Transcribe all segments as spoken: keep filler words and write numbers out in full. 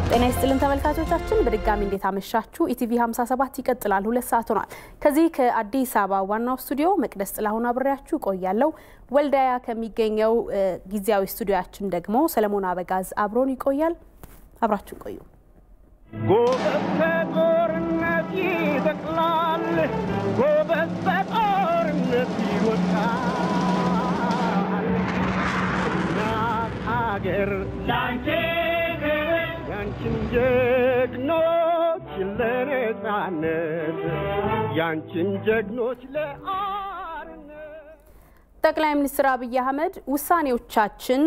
ጤና ይስጥልን ተመልካቾቻችን በድጋሚ እንዴት አመሻችሁ ኢቲቪ ሃምሳ ሰባት ይቀጥላል ሁለት ሰዓት ሆኗል ከዚህ ከአዲስ አበባ ዋናው ስቱዲዮ መቅደስ ጥላሁን አብሬያችሁ ቆያለው ወልዳያ ከሚገኘው ጊዜያዊ ስቱዲዮአችን ደግሞ ሰለሞን አበጋዝ አብሮን ይቆያል አብራችሁ ቆዩ ጎበዝ ይተክላል ጎበዝ ጦርነት ይወጣል ናገር ላንቺ ያንቺን ጀግኖች ለነጻነት ያንቺን ጀግኖች ለአርነት ጠቅላይ ሚኒስትር አብይ አህመድ ውሳኔዎቻችን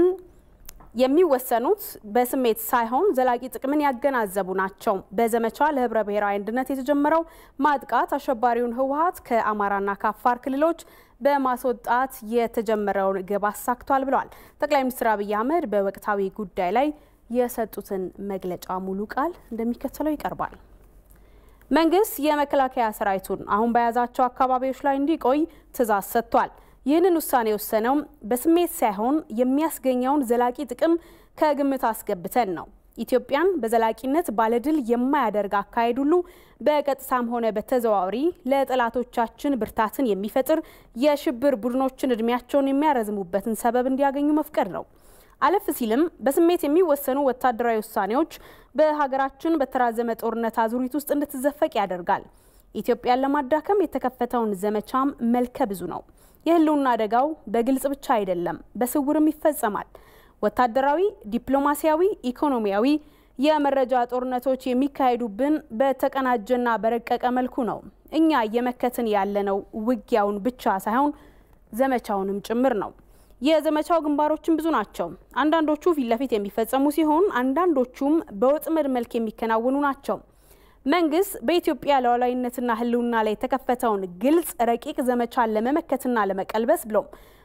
የሚወሰኑት በስሜት ሳይሆን ዘላቂ ጥቅምን ያገናዘቡ ናቸው በዘመቻ ለህብረ ብሔራዊ አንድነት የተጀመረው ማጥቃት አሸባሪውን ህወሓት ከአማራና ከአፋር ክልሎች በማስወጣት የተጀመረውን ግብ አሳክቷል ብለዋል ጠቅላይ ሚኒስትር አብይ አህመድ በወቅታዊ ጉዳይ ላይ የሰጡትን መግለጫ ሙሉ ቃል እንደሚከተለው ይቀርባል መንግስት የመከላከያ ሰራዊቱን አሁን በያዛቸው አካባቢዎች ላይ እንዲቆይ ትዕዛዝ ሰጥቷል ይህንን ውሳኔ ወሰነው በስሜት ሳይሆን የሚያስገኘውን ዘላቂ ጥቅም ከግምት አስገብተን ነው ኢትዮጵያን በዘላቂነት ባለድል የማያደርግ አካሄድ ሁሉ በቀጥታም ሆነ በተዘዋዋሪ ለጠላቶቻችን ብርታትን የሚፈጥር የሽብር ቡድኖችን እድሜያቸውን የሚያረዝሙበትን ሰበብ እንዲያገኙ መፍቀድ ነው አለፍ ሲልም በስሜት የሚወሰኑ ወታደራዊ ውሳኔዎች በሀገራችን በተራዘመ ጦርነት አዙሪት ውስጥ እንድትዘፈቅ ያደርጋል ኢትዮጵያን ለማዳከም የተከፈተውን ዘመቻም መልከ ብዙ ነው የህልውና አደጋው በግልጽ ብቻ አይደለም በስውርም ይፈጸማል ወታደራዊ ዲፕሎማሲያዊ ኢኮኖሚያዊ የመረጃ ጦርነቶች የሚካሄዱብን በተቀናጀና በረቀቀ መልኩ ነው እኛ የመከትን ያለነው ውጊያውን ብቻ ሳይሆን ዘመቻውንም ጭምር ነው የዘመቻው ግንባሮችን ብዙ ናቸው አንዳንዶቹ ፊት ለፊት የሚፈጸሙ ሲሆን አንዳንዶቹም በወጥመድ መልክ የሚከናወኑ ናቸው መንግስት በኢትዮጵያ ሉዓላዊነትና ህልውና ላይ ተከፈተውን ግልጽ ረቂቅ ዘመቻን ለመመከትና ለመቀልበስ ብሎም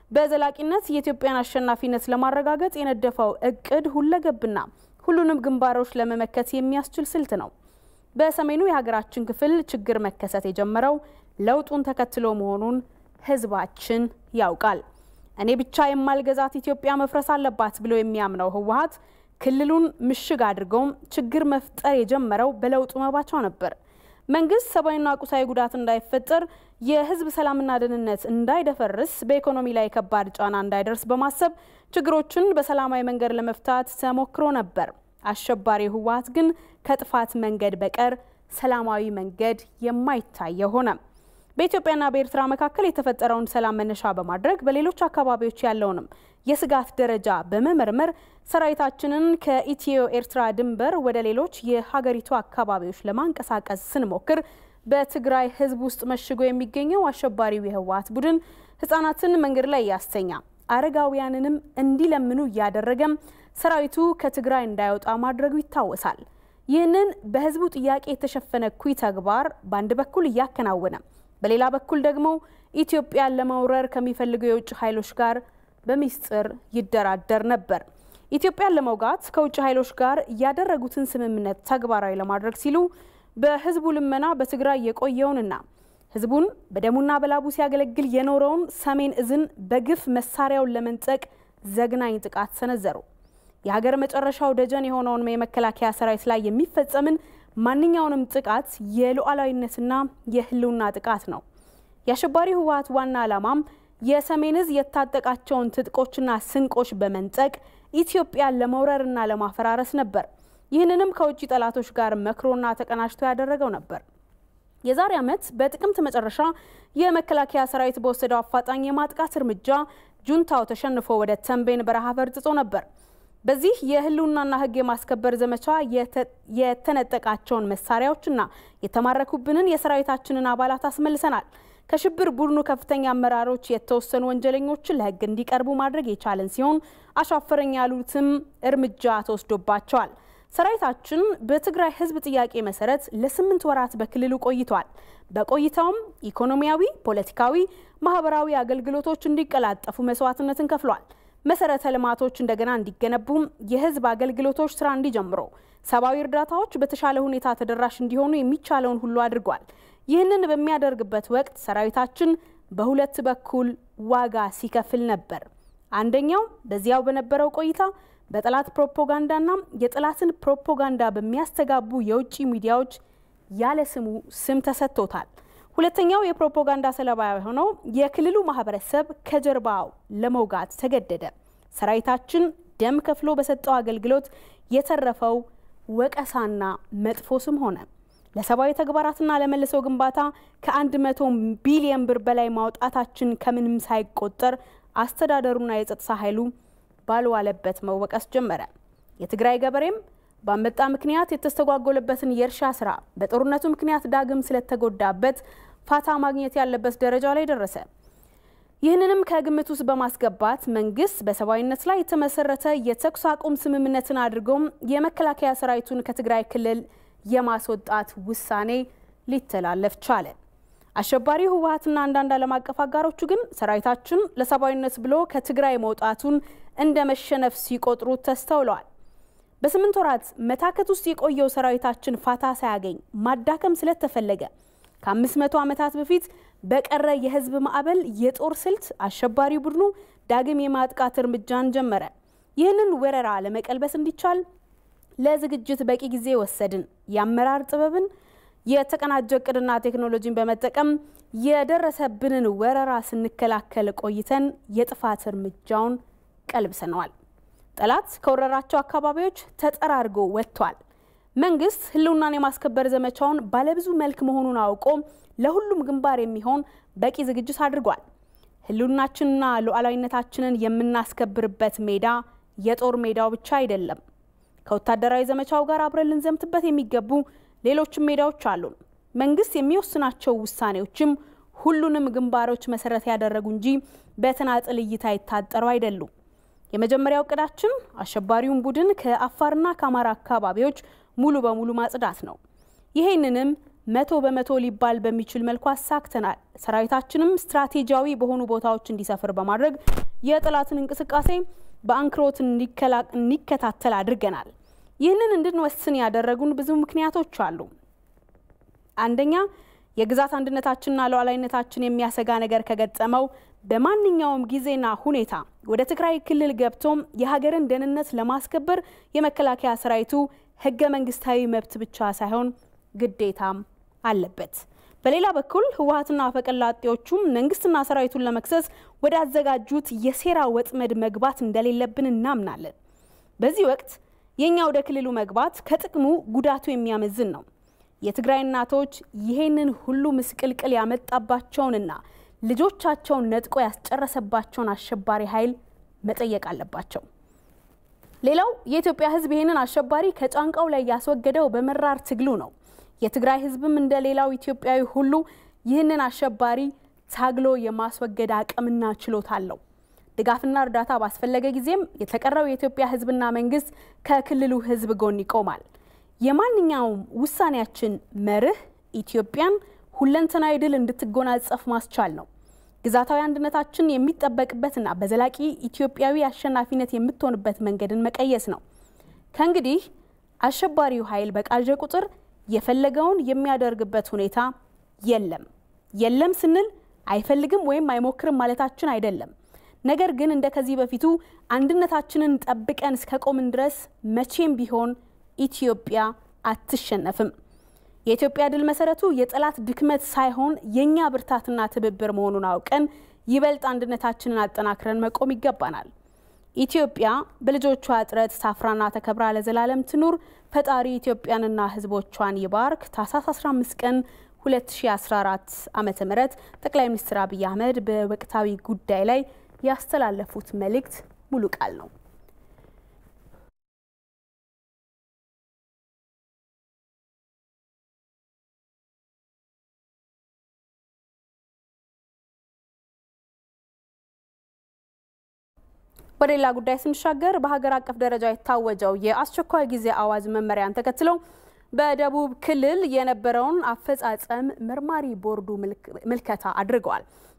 በዘላቂነት የኢትዮጵያን አሸናፊነት ለማረጋገጥ የነደፈው እቅድ ሁለገብና ሁሉንም ግንባሮች ለመመከት የሚያስችል ስልት ነው በሰሜኑ የሀገራችን ክፍል ችግር መከሰት የጀመረው ለውጡን ተከትሎ መሆኑን ህዝባችን ያውቃል እኔ ብቻ የማልገዛት ኢትዮጵያ መፍረስ አለባት ብሎ የሚያምነው ህወሓት ክልሉን ምሽግ አድርገው ችግር መፍጠር የጀመረው በለውጡ መባቻው ነበር መንግስት ሰባዊና ቁሳዊ ጉዳት እንዳይፈጠር የህዝብ ሰላምና ደህንነት እንዳይደፈርስ በኢኮኖሚ ላይ ከባድ ጫና እንዳይደርስ በማሰብ ችግሮችን በሰላማዊ መንገድ ለመፍታት ተሞክሮ ነበር አሸባሪ ህወሓት ግን ከጥፋት መንገድ በቀር ሰላማዊ መንገድ የማይታየው ሆነ በኢትዮጵያና በኤርትራ መካከል የተፈጠረውን ሰላም መነሻ በማድረግ በሌሎች አካባቢዎች ያለውንም የስጋት ደረጃ በመመርመር ሰራዊታችንን ከኢትዮ ኤርትራ ድንበር ወደ ሌሎች የሀገሪቱ አካባቢዎች ለማንቀሳቀስ ስንሞክር በትግራይ ህዝብ ውስጥ መሽጎ የሚገኘው አሸባሪው የህወሓት ቡድን ህፃናትን መንገድ ላይ ያስተኛ አረጋውያንንም እንዲለምኑ ያደረገም ሰራዊቱ ከትግራይ እንዳይወጣ ማድረጉ ይታወሳል ይህንን በህዝቡ ጥያቄ የተሸፈነ ኩይ ተግባር ባንድ በኩል ያከናወነ በሌላ በኩል ደግሞ ኢትዮጵያን ለመውረር ከሚፈልጉ የውጭ ኃይሎች ጋር በሚስጥር ይደራደር ነበር ኢትዮጵያን ለመውጋት ከውጭ ኃይሎች ጋር ያደረጉትን ስምምነት ተግባራዊ ለማድረግ ሲሉ በህዝቡ ልመና በትግራይ የቆየውንና ህዝቡን በደሙና በላቡ ሲያገለግል የኖረውን ሰሜን እዝን በግፍ መሳሪያውን ለመንጠቅ ዘግናኝ ጥቃት ሰነዘሩ የሀገር መጨረሻው ደጀን የሆነውን የመከላከያ ሰራዊት ላይ የሚፈጸምን ማንኛውንም ጥቃት የሉዓላዊነትና የህልውና ጥቃት ነው የአሸባሪ ህወሓት ዋና ዓላማም የሰሜን እዝ የታጠቃቸውን ትጥቆችና ስንቆች በመንጠቅ ኢትዮጵያን ለመውረርና ለማፈራረስ ነበር ይህንንም ከውጭ ጠላቶች ጋር መክሮና ተቀናጅቶ ያደረገው ነበር የዛሬ ዓመት በጥቅምት መጨረሻ የመከላከያ ሰራዊት በወሰደው አፋጣኝ የማጥቃት እርምጃ ጁንታው ተሸንፎ ወደ ተንቤን በረሃ ፈርጥጦ ነበር በዚህ የህልውናና ህግ የማስከበር ዘመቻ የተነጠቃቸውን መሳሪያዎችና የተማረኩብንን የሰራዊታችንን አባላት አስመልሰናል ከሽብር ቡድኑ ከፍተኛ አመራሮች የተወሰኑ ወንጀለኞችን ለህግ እንዲቀርቡ ማድረግ የቻለን ሲሆን አሻፈረኝ ያሉትም እርምጃ ተወስዶባቸዋል ሰራዊታችን በትግራይ ህዝብ ጥያቄ መሰረት ለስምንት ወራት በክልሉ ቆይቷል በቆይታውም ኢኮኖሚያዊ ፖለቲካዊ ማህበራዊ አገልግሎቶች እንዲቀላጠፉ መስዋዕትነትን ከፍሏል መሰረተ ልማቶች እንደገና እንዲገነቡ የህዝብ አገልግሎቶች ስራ እንዲጀምሩ ሰባዊ እርዳታዎች በተሻለ ሁኔታ ተደራሽ እንዲሆኑ የሚቻለውን ሁሉ አድርጓል ይህንን በሚያደርግበት ወቅት ሰራዊታችን በሁለት በኩል ዋጋ ሲከፍል ነበር አንደኛው በዚያው በነበረው ቆይታ በጠላት ፕሮፓጋንዳና የጠላትን ፕሮፓጋንዳ በሚያስተጋቡ የውጭ ሚዲያዎች ያለ ስሙ ስም ተሰጥቶታል። ሁለተኛው የፕሮፓጋንዳ ሰለባ የሆነው የክልሉ ማህበረሰብ ከጀርባው ለመውጋት ተገደደ። ሰራዊታችን ደም ከፍሎ በሰጠው አገልግሎት የተረፈው ወቀሳና መጥፎ ስም ሆነ። ለሰብአዊ ተግባራትና ለመልሶ ግንባታ ከአንድ መቶ ቢሊዮን ብር በላይ ማውጣታችን ከምንም ሳይቆጠር አስተዳደሩና የጸጥታ ኃይሉ ባልዋለበት መወቀስ ጀመረ። የትግራይ ገበሬም በአንበጣ ምክንያት የተስተጓጎለበትን የእርሻ ስራ በጦርነቱ ምክንያት ዳግም ስለተጎዳበት ፋታ ማግኘት ያለበት ደረጃ ላይ ደረሰ። ይህንንም ከግምት ውስጥ በማስገባት መንግስት በሰብአዊነት ላይ የተመሰረተ የተኩስ አቁም ስምምነትን አድርጎም የመከላከያ ሰራዊቱን ከትግራይ ክልል የማስወጣት ውሳኔ ሊተላለፍ ቻለ። አሸባሪው ህወሓትና አንዳንድ ዓለም አቀፍ አጋሮቹ ግን ሰራዊታችን ለሰብአዊነት ብሎ ከትግራይ መውጣቱን እንደ መሸነፍ ሲቆጥሩ ተስተውለዋል። በስምንት ወራት መታከት ውስጥ የቆየው ሰራዊታችን ፋታ ሳያገኝ ማዳከም ስለተፈለገ ከአምስት መቶ ዓመታት በፊት በቀረ የህዝብ ማዕበል የጦር ስልት አሸባሪ ቡድኑ ዳግም የማጥቃት እርምጃን ጀመረ። ይህንን ወረራ ለመቀልበስ እንዲቻል ለዝግጅት በቂ ጊዜ ወሰድን። የአመራር ጥበብን የተቀናጀ እቅድና ቴክኖሎጂን በመጠቀም የደረሰብንን ወረራ ስንከላከል ቆይተን የጥፋት እርምጃውን ቀልብሰናል። ጠላት ከወረራቸው አካባቢዎች ተጠራርጎ ወጥቷል። መንግስት ህልውናን የማስከበር ዘመቻውን ባለብዙ መልክ መሆኑን አውቆ ለሁሉም ግንባር የሚሆን በቂ ዝግጅት አድርጓል። ህልውናችንና ሉዓላዊነታችንን የምናስከብርበት ሜዳ የጦር ሜዳው ብቻ አይደለም። ከወታደራዊ ዘመቻው ጋር አብረን ልንዘምትበት የሚገቡ ሌሎች ሜዳዎች አሉ። መንግስት የሚወስናቸው ውሳኔዎችም ሁሉንም ግንባሮች መሰረት ያደረጉ እንጂ በተናጥል እይታ የታጠሩ አይደሉም። የመጀመሪያው እቅዳችን አሸባሪውን ቡድን ከአፋርና ከአማራ አካባቢዎች ሙሉ በሙሉ ማጽዳት ነው። ይሄንንም መቶ በመቶ ሊባል በሚችል መልኩ አሳክተናል። ሰራዊታችንም ስትራቴጂያዊ በሆኑ ቦታዎች እንዲሰፍር በማድረግ የጠላትን እንቅስቃሴ በአንክሮት እንዲከታተል አድርገናል። ይህንን እንድንወስን ያደረጉን ብዙ ምክንያቶች አሉ። አንደኛ የግዛት አንድነታችንና ሉዓላዊነታችን የሚያሰጋ ነገር ከገጠመው በማንኛውም ጊዜና ሁኔታ ወደ ትግራይ ክልል ገብቶም የሀገርን ደህንነት ለማስከበር የመከላከያ ሰራዊቱ ህገ መንግስታዊ መብት ብቻ ሳይሆን ግዴታም አለበት። በሌላ በኩል ህወሓትና አፈቀላጤዎቹም መንግስትና ሰራዊቱን ለመክሰስ ወደ አዘጋጁት የሴራ ወጥመድ መግባት እንደሌለብን እናምናለን። በዚህ ወቅት የኛ ወደ ክልሉ መግባት ከጥቅሙ ጉዳቱ የሚያመዝን ነው። የትግራይ እናቶች ይሄንን ሁሉ ምስቅልቅል ያመጣባቸውንና ልጆቻቸውን ነጥቆ ያስጨረሰባቸውን አሸባሪ ኃይል መጠየቅ አለባቸው። ሌላው የኢትዮጵያ ህዝብ ይሄንን አሸባሪ ከጫንቃው ላይ ያስወገደው በመራር ትግሉ ነው። የትግራይ ህዝብም እንደ ሌላው ኢትዮጵያዊ ሁሉ ይህንን አሸባሪ ታግሎ የማስወገድ አቅምና ችሎታ አለው። ድጋፍና እርዳታ ባስፈለገ ጊዜም የተቀረው የኢትዮጵያ ህዝብና መንግስት ከክልሉ ህዝብ ጎን ይቆማል። የማንኛውም ውሳኔያችን መርህ ኢትዮጵያን ሁለንተናዊ ድል እንድትጎናጸፍ ማስቻል ነው። ግዛታዊ አንድነታችን የሚጠበቅበትና በዘላቂ ኢትዮጵያዊ አሸናፊነት የምትሆንበት መንገድን መቀየስ ነው። ከእንግዲህ አሸባሪው ኃይል በቃጀ ቁጥር የፈለገውን የሚያደርግበት ሁኔታ የለም። የለም ስንል አይፈልግም ወይም አይሞክርም ማለታችን አይደለም። ነገር ግን እንደከዚህ በፊቱ አንድነታችንን ጠብቀን እስከቆምን ድረስ መቼም ቢሆን ኢትዮጵያ አትሸነፍም። የኢትዮጵያ ድል መሰረቱ የጠላት ድክመት ሳይሆን የኛ ብርታትና ትብብር መሆኑን አውቀን ይበልጥ አንድነታችንን አጠናክረን መቆም ይገባናል። ኢትዮጵያ በልጆቿ ጥረት ሳፍራና ተከብራ ለዘላለም ትኑር። ፈጣሪ ኢትዮጵያንና ህዝቦቿን ይባርክ። ታህሳስ አስራ አምስት ቀን ሁለት ሺህ አስራ አራት ዓመተ ምህረት ጠቅላይ ሚኒስትር አብይ አህመድ በወቅታዊ ጉዳይ ላይ ያስተላለፉት መልእክት ሙሉ ቃል ነው። በሌላ ጉዳይ ስንሻገር በሀገር አቀፍ ደረጃ የታወጀው የአስቸኳይ ጊዜ አዋጅ መመሪያን ተከትሎ በደቡብ ክልል የነበረውን አፈጻጸም መርማሪ ቦርዱ ምልከታ አድርገዋል።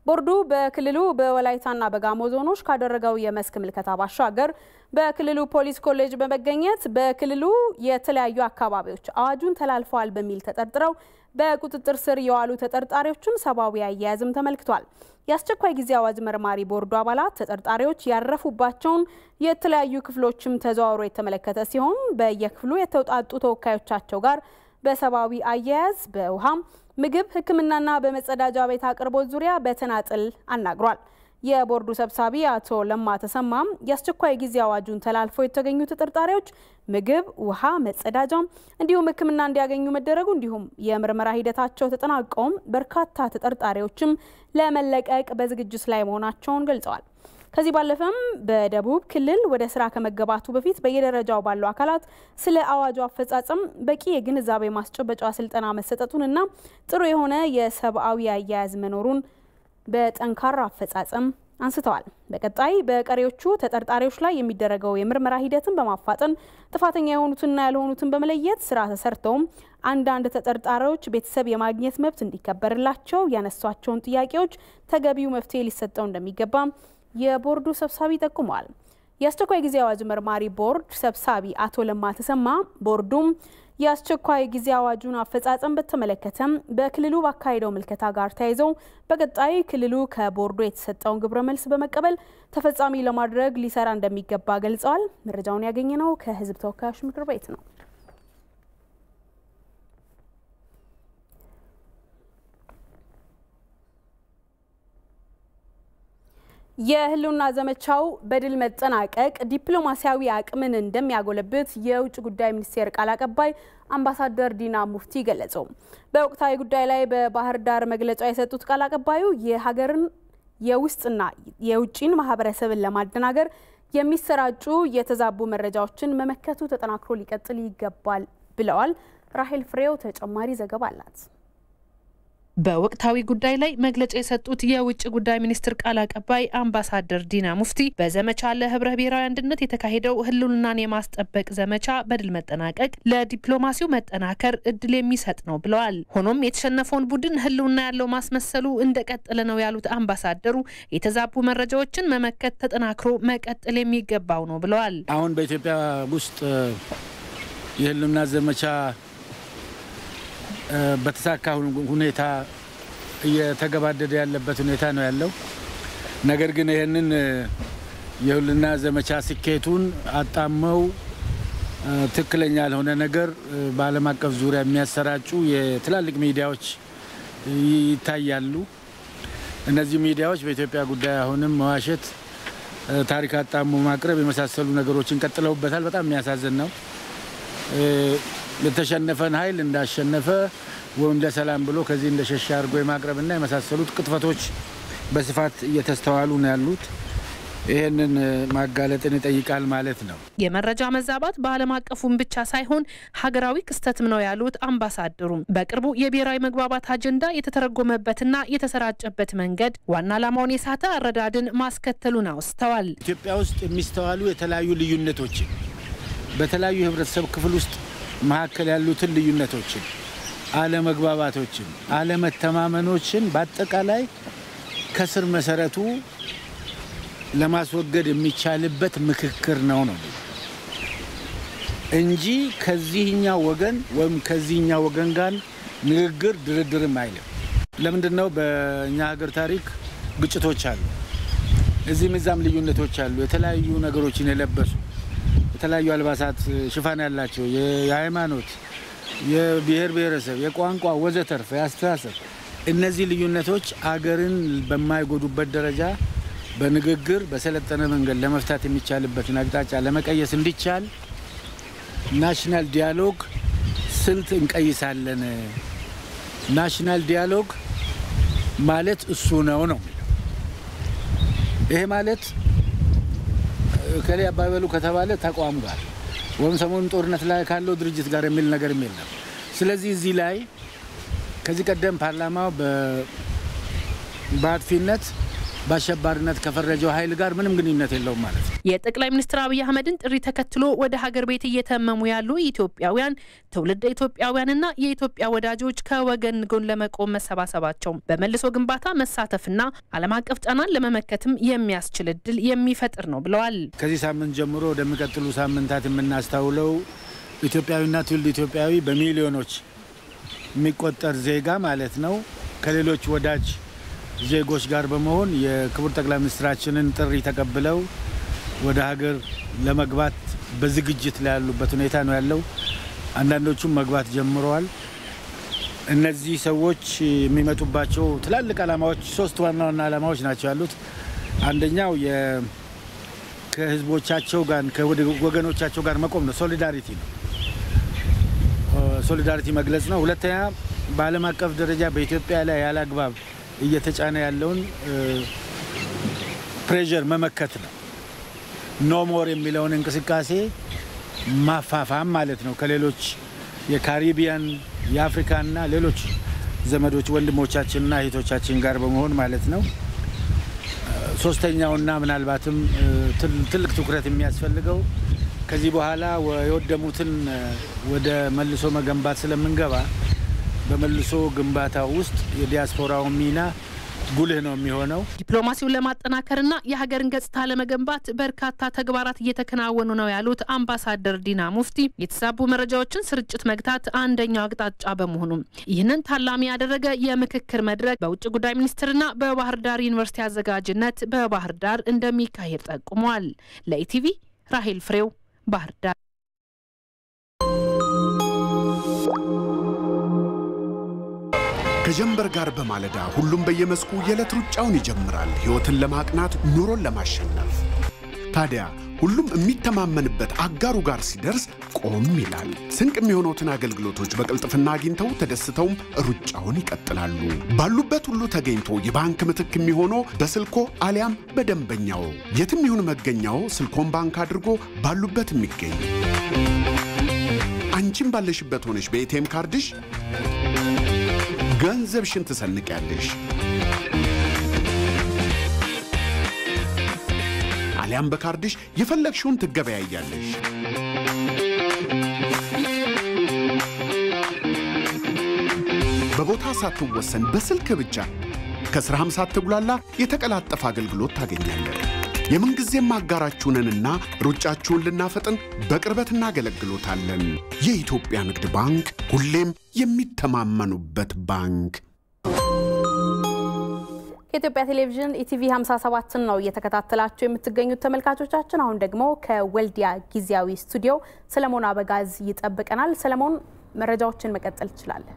ቦርዱ በክልሉ በወላይታና በጋሞ ዞኖች ካደረገው የመስክ ምልከታ ባሻገር በክልሉ ፖሊስ ኮሌጅ በመገኘት በክልሉ የተለያዩ አካባቢዎች አዋጁን ተላልፈዋል በሚል ተጠርጥረው በቁጥጥር ስር የዋሉ ተጠርጣሪዎችን ሰባዊ አያያዝም ተመልክቷል። የአስቸኳይ ጊዜ አዋጅ መርማሪ ቦርዱ አባላት ተጠርጣሪዎች ያረፉባቸውን የተለያዩ ክፍሎችም ተዘዋውሮ የተመለከተ ሲሆን በየክፍሉ የተውጣጡ ተወካዮቻቸው ጋር በሰባዊ አያያዝ በውሃም ምግብ ሕክምናና በመጸዳጃ ቤት አቅርቦት ዙሪያ በተናጥል አናግሯል። የቦርዱ ሰብሳቢ አቶ ለማ ተሰማም የአስቸኳይ ጊዜ አዋጁን ተላልፈው የተገኙ ተጠርጣሪዎች ምግብ፣ ውሃ፣ መጸዳጃ እንዲሁም ሕክምና እንዲያገኙ መደረጉ እንዲሁም የምርመራ ሂደታቸው ተጠናቀውም በርካታ ተጠርጣሪዎችም ለመለቀቅ በዝግጅት ላይ መሆናቸውን ገልጸዋል። ከዚህ ባለፈም በደቡብ ክልል ወደ ስራ ከመገባቱ በፊት በየደረጃው ባለው አካላት ስለ አዋጁ አፈጻጸም በቂ የግንዛቤ ማስጨበጫ ስልጠና መሰጠቱንና ጥሩ የሆነ የሰብአዊ አያያዝ መኖሩን በጠንካራ አፈጻጸም አንስተዋል። በቀጣይ በቀሪዎቹ ተጠርጣሪዎች ላይ የሚደረገው የምርመራ ሂደትን በማፋጠን ጥፋተኛ የሆኑትና ያልሆኑትን በመለየት ስራ ተሰርተውም አንዳንድ ተጠርጣሪዎች ቤተሰብ የማግኘት መብት እንዲከበርላቸው ያነሷቸውን ጥያቄዎች ተገቢው መፍትሄ ሊሰጠው እንደሚገባ የቦርዱ ሰብሳቢ ጠቁመዋል። የአስቸኳይ ጊዜ አዋጅ መርማሪ ቦርድ ሰብሳቢ አቶ ለማ ተሰማ ቦርዱም የአስቸኳይ ጊዜ አዋጁን አፈጻጸም በተመለከተም በክልሉ ባካሄደው ምልከታ ጋር ተያይዘው በቀጣይ ክልሉ ከቦርዱ የተሰጠውን ግብረ መልስ በመቀበል ተፈጻሚ ለማድረግ ሊሰራ እንደሚገባ ገልጸዋል። መረጃውን ያገኘነው ከህዝብ ተወካዮች ምክር ቤት ነው። የህልውና ዘመቻው በድል መጠናቀቅ ዲፕሎማሲያዊ አቅምን እንደሚያጎለብት የውጭ ጉዳይ ሚኒስቴር ቃል አቀባይ አምባሳደር ዲና ሙፍቲ ገለጹ። በወቅታዊ ጉዳይ ላይ በባህር ዳር መግለጫ የሰጡት ቃል አቀባዩ የሀገርን የውስጥና የውጭን ማህበረሰብን ለማደናገር የሚሰራጩ የተዛቡ መረጃዎችን መመከቱ ተጠናክሮ ሊቀጥል ይገባል ብለዋል። ራሄል ፍሬው ተጨማሪ ዘገባ አላት። በወቅታዊ ጉዳይ ላይ መግለጫ የሰጡት የውጭ ጉዳይ ሚኒስትር ቃል አቀባይ አምባሳደር ዲና ሙፍቲ በዘመቻ ለህብረ ብሔራዊ አንድነት የተካሄደው ህልውናን የማስጠበቅ ዘመቻ በድል መጠናቀቅ ለዲፕሎማሲው መጠናከር እድል የሚሰጥ ነው ብለዋል። ሆኖም የተሸነፈውን ቡድን ህልውና ያለው ማስመሰሉ እንደቀጠለ ነው ያሉት አምባሳደሩ የተዛቡ መረጃዎችን መመከት ተጠናክሮ መቀጠል የሚገባው ነው ብለዋል። አሁን በኢትዮጵያ ውስጥ የህልውና ዘመቻ በተሳካ ሁኔታ እየተገባደደ ያለበት ሁኔታ ነው ያለው። ነገር ግን ይሄንን የህልውና ዘመቻ ስኬቱን አጣመው ትክክለኛ ያልሆነ ነገር በዓለም አቀፍ ዙሪያ የሚያሰራጩ የትላልቅ ሚዲያዎች ይታያሉ። እነዚህ ሚዲያዎች በኢትዮጵያ ጉዳይ አሁንም መዋሸት፣ ታሪክ አጣሙ ማቅረብ የመሳሰሉ ነገሮችን ቀጥለውበታል። በጣም የሚያሳዝን ነው። የተሸነፈን ኃይል እንዳሸነፈ ወይ እንደ ሰላም ብሎ ከዚህ እንደሸሻ አድርጎ የማቅረብና የመሳሰሉት ቅጥፈቶች በስፋት እየተስተዋሉ ነው ያሉት። ይሄንን ማጋለጥን ይጠይቃል ማለት ነው። የመረጃ መዛባት በዓለም አቀፉም ብቻ ሳይሆን ሀገራዊ ክስተትም ነው ያሉት አምባሳደሩም በቅርቡ የብሔራዊ መግባባት አጀንዳ የተተረጎመበትና የተሰራጨበት መንገድ ዋና ዓላማውን የሳተ አረዳድን ማስከተሉን አውስተዋል። ኢትዮጵያ ውስጥ የሚስተዋሉ የተለያዩ ልዩነቶችን በተለያዩ ህብረተሰብ ክፍል ውስጥ ማከለ ያሉትን ልዩነቶችን፣ አለመግባባቶችን፣ አለመተማመኖችን በአጠቃላይ ከስር መሰረቱ ለማስወገድ የሚቻልበት ምክክር ነው ነው እንጂ ከዚህኛው ወገን ወይም ከዚህኛው ወገን ጋር ንግግር ድርድርም አይልም። ለምንድነው በእኛ ሀገር ታሪክ ግጭቶች አሉ፣ እዚህም እዛም ልዩነቶች አሉ። የተለያዩ ነገሮችን የለበሱ የተለያዩ አልባሳት ሽፋን ያላቸው የሃይማኖት፣ የብሔር ብሔረሰብ፣ የቋንቋ ወዘተርፈ ያስተሳሰብ እነዚህ ልዩነቶች አገርን በማይጎዱበት ደረጃ በንግግር በሰለጠነ መንገድ ለመፍታት የሚቻልበትን አቅጣጫ ለመቀየስ እንዲቻል ናሽናል ዲያሎግ ስልት እንቀይሳለን። ናሽናል ዲያሎግ ማለት እሱ ነው ነው። ይሄ ማለት ከሌ አባበሉ ከተባለ ተቋም ጋር ወይም ሰሞኑን ጦርነት ላይ ካለው ድርጅት ጋር የሚል ነገር የለም። ስለዚህ እዚህ ላይ ከዚህ ቀደም ፓርላማው በአጥፊነት በአሸባሪነት ከፈረጀው ኃይል ጋር ምንም ግንኙነት የለውም ማለት ነው። የጠቅላይ ሚኒስትር አብይ አህመድን ጥሪ ተከትሎ ወደ ሀገር ቤት እየተመሙ ያሉ ኢትዮጵያውያን ትውልደ ኢትዮጵያውያንና የኢትዮጵያ ወዳጆች ከወገን ጎን ለመቆም መሰባሰባቸው በመልሶ ግንባታ መሳተፍና ዓለም አቀፍ ጫናን ለመመከትም የሚያስችል እድል የሚፈጥር ነው ብለዋል። ከዚህ ሳምንት ጀምሮ ወደሚቀጥሉ ሳምንታት የምናስተውለው ኢትዮጵያዊና ትውልደ ኢትዮጵያዊ በሚሊዮኖች የሚቆጠር ዜጋ ማለት ነው ከሌሎች ወዳጅ ዜጎች ጋር በመሆን የክቡር ጠቅላይ ሚኒስትራችንን ጥሪ ተቀብለው ወደ ሀገር ለመግባት በዝግጅት ላይ ያሉበት ሁኔታ ነው ያለው። አንዳንዶቹም መግባት ጀምረዋል። እነዚህ ሰዎች የሚመጡባቸው ትላልቅ ዓላማዎች ሶስት ዋና ዋና ዓላማዎች ናቸው ያሉት። አንደኛው የ ከህዝቦቻቸው ጋር ከወገኖቻቸው ጋር መቆም ነው፣ ሶሊዳሪቲ ነው። ሶሊዳሪቲ መግለጽ ነው። ሁለተኛ በዓለም አቀፍ ደረጃ በኢትዮጵያ ላይ ያላግባብ እየተጫነ ያለውን ፕሬሸር መመከት ነው። ኖ ሞር የሚለውን እንቅስቃሴ ማፋፋም ማለት ነው ከሌሎች የካሪቢያን የአፍሪካና ሌሎች ዘመዶች ወንድሞቻችንና እህቶቻችን ጋር በመሆን ማለት ነው። ሶስተኛውና ምናልባትም ትልቅ ትኩረት የሚያስፈልገው ከዚህ በኋላ የወደሙትን ወደ መልሶ መገንባት ስለምንገባ በመልሶ ግንባታ ውስጥ የዲያስፖራው ሚና ጉልህ ነው የሚሆነው። ዲፕሎማሲውን ለማጠናከርና የሀገርን ገጽታ ለመገንባት በርካታ ተግባራት እየተከናወኑ ነው ያሉት አምባሳደር ዲና ሙፍቲ የተሳቡ መረጃዎችን ስርጭት መግታት አንደኛው አቅጣጫ በመሆኑ ይህንን ታላሚ ያደረገ የምክክር መድረክ በውጭ ጉዳይ ሚኒስትርና በባህር ዳር ዩኒቨርሲቲ አዘጋጅነት በባህር ዳር እንደሚካሄድ ጠቁሟል። ለኢቲቪ ራሄል ፍሬው ባህር ዳር። ከጀንበር ጋር በማለዳ ሁሉም በየመስኩ የዕለት ሩጫውን ይጀምራል፣ ህይወትን ለማቅናት ኑሮን ለማሸነፍ። ታዲያ ሁሉም የሚተማመንበት አጋሩ ጋር ሲደርስ ቆም ይላል። ስንቅ የሚሆኑትን አገልግሎቶች በቅልጥፍና አግኝተው ተደስተውም ሩጫውን ይቀጥላሉ። ባሉበት ሁሉ ተገኝቶ የባንክ ምትክ የሚሆነው በስልኮ አሊያም በደንበኛው የትም ይሁን መገኛው ስልኮን ባንክ አድርጎ ባሉበት የሚገኝ አንቺም ባለሽበት ሆነሽ በኤቲኤም ካርድሽ ገንዘብሽን ትሰንቂያለሽ። አሊያም በካርድሽ የፈለግሽውን ትገበያያለሽ። በቦታ ሳትወሰን በስልክ ብቻ ከስራም ሳትጉላላ የተቀላጠፈ አገልግሎት ታገኛለሽ። የምንጊዜም አጋራችሁንና ሩጫችሁን ልናፈጥን በቅርበት እናገለግሎታለን። የኢትዮጵያ ንግድ ባንክ ሁሌም የሚተማመኑበት ባንክ። ከኢትዮጵያ ቴሌቪዥን ኢቲቪ ሃምሳ ሰባት ነው እየተከታተላችሁ የምትገኙት ተመልካቾቻችን። አሁን ደግሞ ከወልዲያ ጊዜያዊ ስቱዲዮ ሰለሞን አበጋዝ ይጠብቀናል። ሰለሞን መረጃዎችን መቀጠል ይችላል።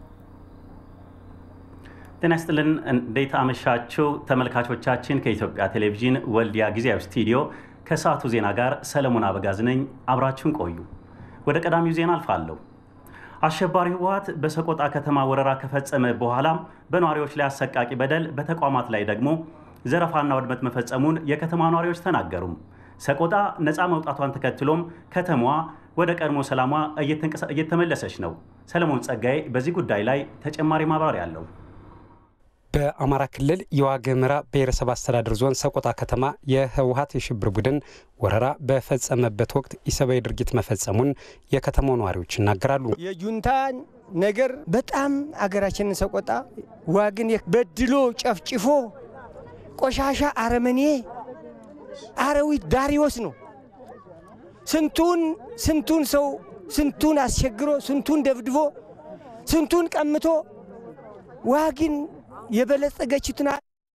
ጤና ይስጥልን፣ እንዴት አመሻችሁ ተመልካቾቻችን። ከኢትዮጵያ ቴሌቪዥን ወልዲያ ጊዜያዊ ስቱዲዮ ከሰዓቱ ዜና ጋር ሰለሞን አበጋዝ ነኝ። አብራችሁን ቆዩ። ወደ ቀዳሚው ዜና አልፋለሁ። አሸባሪው ህወሓት በሰቆጣ ከተማ ወረራ ከፈጸመ በኋላ በነዋሪዎች ላይ አሰቃቂ በደል፣ በተቋማት ላይ ደግሞ ዘረፋና ውድመት መፈጸሙን የከተማ ነዋሪዎች ተናገሩ። ሰቆጣ ነፃ መውጣቷን ተከትሎም ከተማዋ ወደ ቀድሞ ሰላሟ እየተመለሰች ነው። ሰለሞን ጸጋዬ በዚህ ጉዳይ ላይ ተጨማሪ ማብራሪያ አለው። በአማራ ክልል የዋግምራ ብሔረሰብ አስተዳደር ዞን ሰቆጣ ከተማ የህወሓት የሽብር ቡድን ወረራ በፈጸመበት ወቅት ኢሰብአዊ ድርጊት መፈጸሙን የከተማው ነዋሪዎች ይናገራሉ። የጁንታን ነገር በጣም አገራችንን ሰቆጣ ዋግን በድሎ ጨፍጭፎ ቆሻሻ አረመኔ አረዊት ዳሪዎስ ነው። ስንቱን ስንቱን ሰው ስንቱን አስቸግሮ ስንቱን ደብድቦ ስንቱን ቀምቶ ዋግን የበለጸገችቱና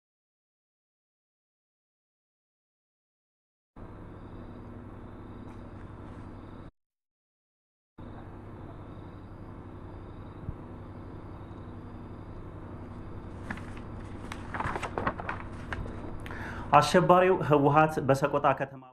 አሸባሪው ህወሓት በሰቆጣ ከተማ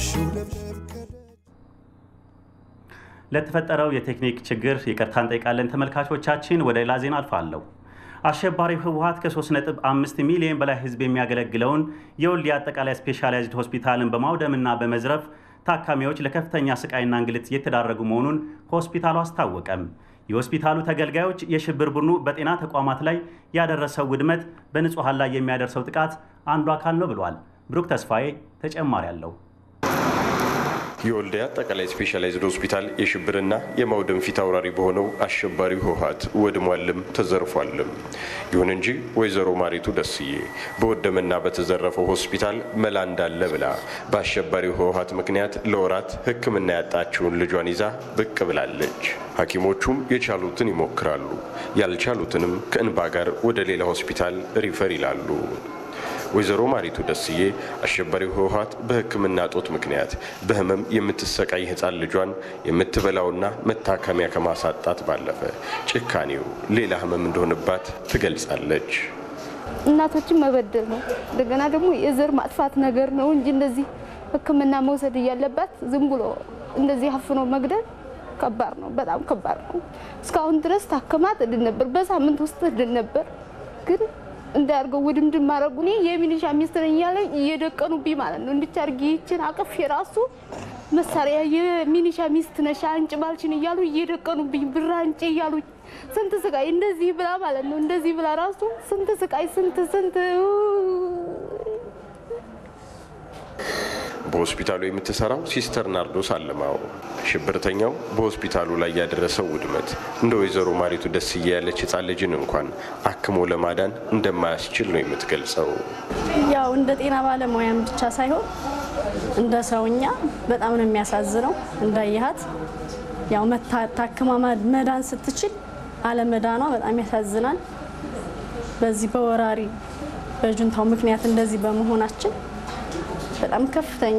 ለተፈጠረው የቴክኒክ ችግር ይቅርታ እንጠይቃለን ተመልካቾቻችን። ወደ ሌላ ዜና አልፋለሁ። አሸባሪው ህወሓት ከ3 ነጥብ አምስት ሚሊዮን በላይ ህዝብ የሚያገለግለውን የወልዲያ አጠቃላይ ስፔሻላይዝድ ሆስፒታልን በማውደምና በመዝረፍ ታካሚዎች ለከፍተኛ ስቃይና እንግልት እየተዳረጉ መሆኑን ሆስፒታሉ አስታወቀም። የሆስፒታሉ ተገልጋዮች የሽብር ቡድኑ በጤና ተቋማት ላይ ያደረሰው ውድመት በንጹሃን ላይ የሚያደርሰው ጥቃት አንዱ አካል ነው ብሏል። ብሩክ ተስፋዬ ተጨማሪ አለው። የወልዲያ አጠቃላይ ስፔሻላይዝድ ሆስፒታል የሽብርና የማውደም ፊት አውራሪ በሆነው አሸባሪው ህወሓት ወድሟልም ተዘርፏልም። ይሁን እንጂ ወይዘሮ ማሪቱ ደስዬ በወደመና በተዘረፈው ሆስፒታል መላ እንዳለ ብላ በአሸባሪው ህወሓት ምክንያት ለወራት ሕክምና ያጣችውን ልጇን ይዛ ብቅ ብላለች። ሐኪሞቹም የቻሉትን ይሞክራሉ፣ ያልቻሉትንም ከእንባ ጋር ወደ ሌላ ሆስፒታል ሪፈር ይላሉ። ወይዘሮ ማሪቱ ደስዬ አሸባሪው ህወሓት በሕክምና ጦት ምክንያት በህመም የምትሰቃይ ህፃን ልጇን የምትበላውና መታከሚያ ከማሳጣት ባለፈ ጭካኔው ሌላ ህመም እንደሆነባት ትገልጻለች። እናቶችን መበደል ነው፣ እንደገና ደግሞ የዘር ማጥፋት ነገር ነው እንጂ እንደዚህ ሕክምና መውሰድ ያለባት ዝም ብሎ እንደዚህ አፍኖ መግደል ከባድ ነው፣ በጣም ከባድ ነው። እስካሁን ድረስ ታከማት ድን ነበር፣ በሳምንት ውስጥ ድን ነበር ግን እንዳርገው ወድምድም ማረጉኔ የሚኒሻ ሚኒስትር እያለ እየደቀኑብኝ ማለት ነው። እንድቻርጊ ይችን አቀፍ የራሱ መሳሪያ የሚኒሻ ሚኒስትር ነሽ አንጭ ባልችን እያሉ እየደቀኑብኝ ብር አንጭ እያሉ ስንት ስቃይ እንደዚህ ብላ ማለት ነው። እንደዚህ ብላ ራሱ ስንት ስቃይ ስንት ስንት በሆስፒታሉ የምትሰራው ሲስተር ናርዶስ አለማው ሽብርተኛው በሆስፒታሉ ላይ ያደረሰው ውድመት እንደ ወይዘሮ ማሪቱ ደስዬ ያለች ህፃን ልጅን እንኳን አክሞ ለማዳን እንደማያስችል ነው የምትገልጸው። ያው እንደ ጤና ባለሙያም ብቻ ሳይሆን እንደ ሰውኛ በጣም ነው የሚያሳዝነው። እንዳይሃት ያው መታከማ መዳን ስትችል አለመዳኗ በጣም ያሳዝናል። በዚህ በወራሪ በጁንታው ምክንያት እንደዚህ በመሆናችን በጣም ከፍተኛ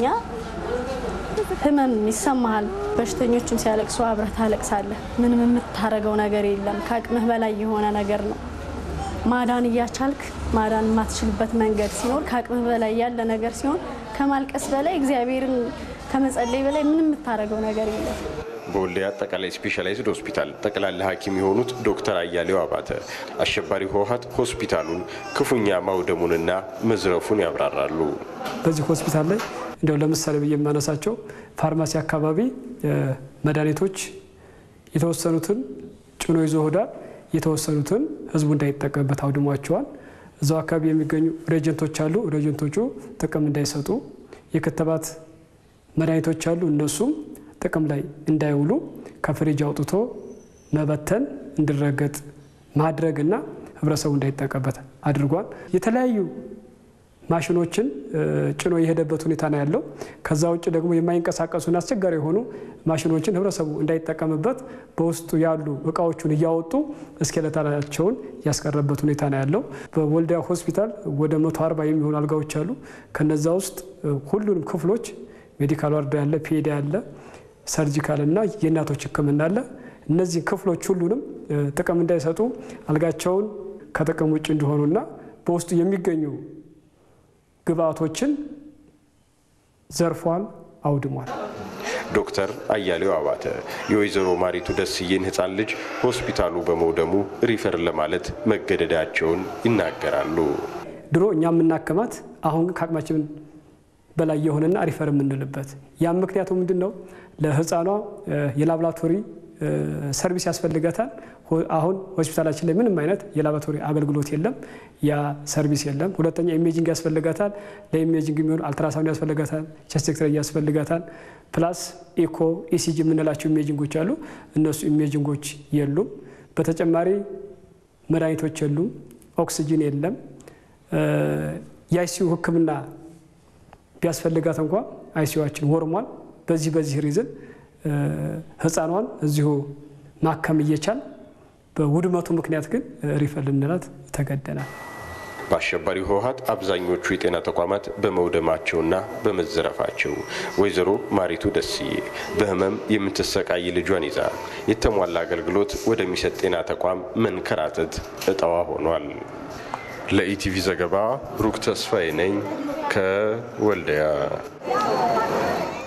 ህመም ይሰማሃል። በሽተኞችም ሲያለቅሱ አብረህ ታለቅሳለህ። ምንም የምታረገው ነገር የለም። ከአቅምህ በላይ የሆነ ነገር ነው። ማዳን እያቻልክ ማዳን የማትችልበት መንገድ ሲኖር፣ ከአቅምህ በላይ ያለ ነገር ሲሆን ከማልቀስ በላይ እግዚአብሔርን ከመጸለይ በላይ ምንም የምታረገው ነገር የለም። በወልዲያ አጠቃላይ ስፔሻላይዝድ ሆስፒታል ጠቅላላ ሐኪም የሆኑት ዶክተር አያሌው አባተ አሸባሪው ህወሓት ሆስፒታሉን ክፉኛ ማውደሙንና መዝረፉን ያብራራሉ። በዚህ ሆስፒታል ላይ እንደው ለምሳሌ በየማነሳቸው ፋርማሲ አካባቢ መድኃኒቶች የተወሰኑትን ጭኖ ይዞ ሆዳ የተወሰኑትን ህዝቡ እንዳይጠቀምበት አውድሟቸዋል። እዛው አካባቢ የሚገኙ ሬጀንቶች አሉ። ሬጀንቶቹ ጥቅም እንዳይሰጡ የክትባት መድኃኒቶች አሉ። እነሱም ጥቅም ላይ እንዳይውሉ ከፍሪጅ አውጥቶ መበተን እንዲረገጥ ማድረግና ህብረተሰቡ እንዳይጠቀምበት አድርጓል። የተለያዩ ማሽኖችን ጭኖ የሄደበት ሁኔታ ነው ያለው። ከዛ ውጭ ደግሞ የማይንቀሳቀሱና አስቸጋሪ የሆኑ ማሽኖችን ህብረተሰቡ እንዳይጠቀምበት በውስጡ ያሉ እቃዎቹን እያወጡ እስኬለታቸውን ያስቀረበት ሁኔታ ነው ያለው። በወልዲያ ሆስፒታል ወደ መቶ አርባ የሚሆኑ አልጋዎች አሉ። ከነዛ ውስጥ ሁሉንም ክፍሎች ሜዲካል ዋርድ ያለ፣ ፒኤዲ ያለ፣ ሰርጂካል እና የእናቶች ህክምና አለ። እነዚህ ክፍሎች ሁሉንም ጥቅም እንዳይሰጡ አልጋቸውን ከጥቅም ውጭ እንዲሆኑና በውስጡ የሚገኙ ግብአቶችን ዘርፏል፣ አውድሟል። ዶክተር አያሌው አባተ የወይዘሮ ማሪቱ ደስዬን ህፃን ልጅ ሆስፒታሉ በመውደሙ ሪፈር ለማለት መገደዳቸውን ይናገራሉ። ድሮ እኛ የምናከማት አሁን ከአቅማችን በላይ የሆነና ሪፈር የምንልበት ያም ምክንያቱ ምንድነው? ለህፃኗ የላብራቶሪ ሰርቪስ ያስፈልጋታል። አሁን ሆስፒታላችን ላይ ምንም አይነት የላብራቶሪ አገልግሎት የለም፣ ያ ሰርቪስ የለም። ሁለተኛ ኢሜጂንግ ያስፈልጋታል። ለኢሜጂንግ የሚሆን አልትራሳውንድ ያስፈልጋታል፣ ቼስት ኤክስሬይ ያስፈልጋታል። ፕላስ ኢኮ፣ ኢሲጂ የምንላቸው ኢሜጂንጎች አሉ። እነሱ ኢሜጂንጎች የሉም። በተጨማሪ መድኃኒቶች የሉም፣ ኦክሲጂን የለም። የአይሲዩ ህክምና ቢያስፈልጋት እንኳን አይሲዩአችን ወርሟል። በዚህ በዚህ ሪዝን ህፃኗን እዚሁ ማከም እየቻል በውድመቱ ምክንያት ግን ሪፈር ልንላት ተገደናል። በአሸባሪው ህወሓት አብዛኞቹ የጤና ተቋማት በመውደማቸውና በመዘረፋቸው ወይዘሮ ማሪቱ ደስዬ በህመም የምትሰቃይ ልጇን ይዛ የተሟላ አገልግሎት ወደሚሰጥ ጤና ተቋም መንከራተት እጣዋ ሆኗል። ለኢቲቪ ዘገባ ብሩክ ተስፋዬ ነኝ ከወልዲያ።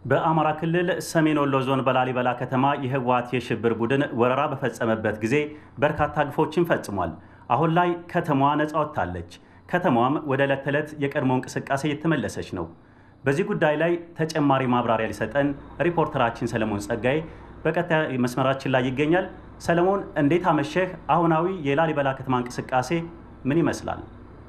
በአማራ ክልል ሰሜን ወሎ ዞን በላሊበላ ከተማ የህወሓት የሽብር ቡድን ወረራ በፈጸመበት ጊዜ በርካታ ግፎችን ፈጽሟል። አሁን ላይ ከተማዋ ነጻ ወጥታለች። ከተማዋም ወደ ዕለት ተዕለት የቀድሞ እንቅስቃሴ እየተመለሰች ነው። በዚህ ጉዳይ ላይ ተጨማሪ ማብራሪያ ሊሰጠን ሪፖርተራችን ሰለሞን ጸጋይ በቀጣይ መስመራችን ላይ ይገኛል። ሰለሞን እንዴት አመሸህ? አሁናዊ የላሊበላ ከተማ እንቅስቃሴ ምን ይመስላል?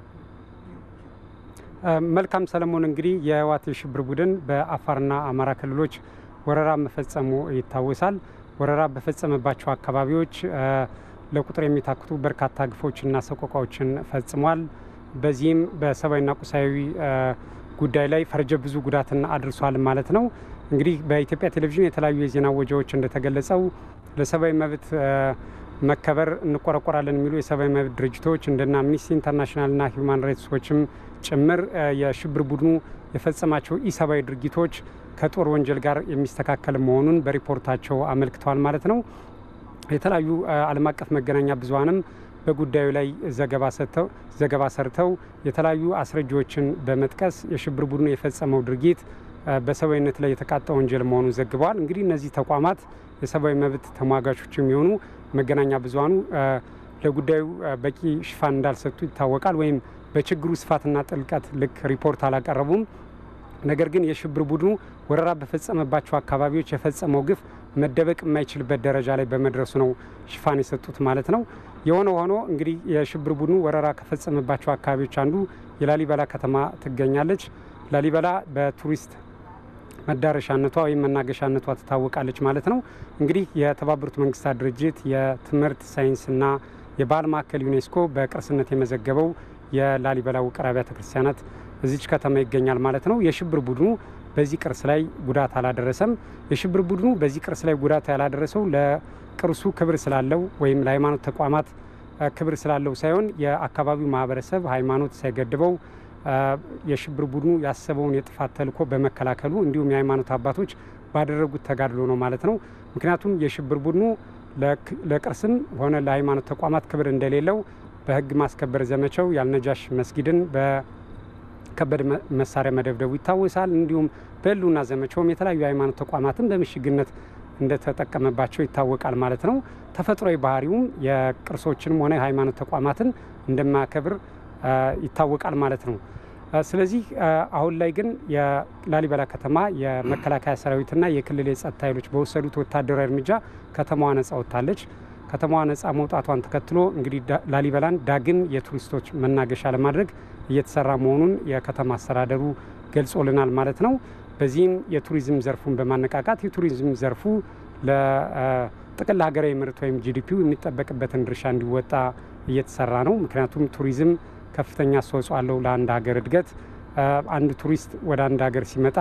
መልካም ሰለሞን፣ እንግዲህ የህወሓት የሽብር ቡድን በአፋርና አማራ ክልሎች ወረራ መፈጸሙ ይታወሳል። ወረራ በፈጸመባቸው አካባቢዎች ለቁጥር የሚታክቱ በርካታ ግፎችና ሰቆቃዎችን ፈጽሟል። በዚህም በሰብአዊና ቁሳዊ ጉዳይ ላይ ፈርጀ ብዙ ጉዳትን አድርሷል ማለት ነው። እንግዲህ በኢትዮጵያ ቴሌቪዥን የተለያዩ የዜና ወጃዎች እንደተገለጸው ለሰብአዊ መብት መከበር እንቆረቆራለን የሚሉ የሰብአዊ መብት ድርጅቶች እንደና አምኒስቲ ኢንተርናሽናልና ሂውማን ራይትስ ዎችም ጭምር የሽብር ቡድኑ የፈጸማቸው ኢሰብአዊ ድርጊቶች ከጦር ወንጀል ጋር የሚስተካከል መሆኑን በሪፖርታቸው አመልክተዋል ማለት ነው። የተለያዩ ዓለም አቀፍ መገናኛ ብዙሃንም በጉዳዩ ላይ ዘገባ ሰጥተው ዘገባ ሰርተው የተለያዩ አስረጃዎችን በመጥቀስ የሽብር ቡድኑ የፈጸመው ድርጊት በሰብአዊነት ላይ የተቃጣ ወንጀል መሆኑን ዘግበዋል። እንግዲህ እነዚህ ተቋማት የሰብአዊ መብት ተሟጋቾች የሚሆኑ መገናኛ ብዙሃኑ ለጉዳዩ በቂ ሽፋን እንዳልሰጡ ይታወቃል። ወይም በችግሩ ስፋትና ጥልቀት ልክ ሪፖርት አላቀረቡም። ነገር ግን የሽብር ቡድኑ ወረራ በፈጸመባቸው አካባቢዎች የፈጸመው ግፍ መደበቅ የማይችልበት ደረጃ ላይ በመድረሱ ነው ሽፋን የሰጡት ማለት ነው። የሆነ ሆኖ እንግዲህ የሽብር ቡድኑ ወረራ ከፈጸመባቸው አካባቢዎች አንዱ የላሊበላ ከተማ ትገኛለች። ላሊበላ በቱሪስት መዳረሻነቷ ወይም መናገሻነቷ ትታወቃለች ማለት ነው። እንግዲህ የተባበሩት መንግስታት ድርጅት የትምህርት ሳይንስና የባህል ማዕከል ዩኔስኮ በቅርስነት የመዘገበው የላሊበላ ውቅር አብያተ ክርስቲያናት እዚች ከተማ ይገኛል ማለት ነው። የሽብር ቡድኑ በዚህ ቅርስ ላይ ጉዳት አላደረሰም። የሽብር ቡድኑ በዚህ ቅርስ ላይ ጉዳት ያላደረሰው ለቅርሱ ክብር ስላለው ወይም ለሃይማኖት ተቋማት ክብር ስላለው ሳይሆን የአካባቢው ማህበረሰብ ሃይማኖት ሳይገድበው የሽብር ቡድኑ ያሰበውን የጥፋት ተልዕኮ በመከላከሉ እንዲሁም የሃይማኖት አባቶች ባደረጉት ተጋድሎ ነው ማለት ነው። ምክንያቱም የሽብር ቡድኑ ለቅርስም ሆነ ለሃይማኖት ተቋማት ክብር እንደሌለው በህግ ማስከበር ዘመቻው ያልነጃሽ መስጊድን በከባድ መሳሪያ መደብደቡ ይታወሳል። እንዲሁም በህልውና ዘመቻውም የተለያዩ ሃይማኖት ተቋማትን በምሽግነት እንደተጠቀመባቸው ይታወቃል ማለት ነው። ተፈጥሯዊ ባህሪውም የቅርሶችንም ሆነ የሃይማኖት ተቋማትን እንደማያከብር ይታወቃል ማለት ነው። ስለዚህ አሁን ላይ ግን የላሊበላ ከተማ የመከላከያ ሰራዊትና የክልል የጸጥታ ኃይሎች በወሰዱት ወታደራዊ እርምጃ ከተማዋ ነጻ ወጥታለች። ከተማዋ ነጻ መውጣቷን ተከትሎ እንግዲህ ላሊበላን ዳግም የቱሪስቶች መናገሻ ለማድረግ እየተሰራ መሆኑን የከተማ አስተዳደሩ ገልጾልናል ማለት ነው። በዚህም የቱሪዝም ዘርፉን በማነቃቃት የቱሪዝም ዘርፉ ለጥቅል ሀገራዊ ምርት ወይም ጂዲፒው የሚጠበቅበትን ድርሻ እንዲወጣ እየተሰራ ነው። ምክንያቱም ቱሪዝም ከፍተኛ አስተዋጽኦ አለው ለአንድ ሀገር እድገት። አንድ ቱሪስት ወደ አንድ ሀገር ሲመጣ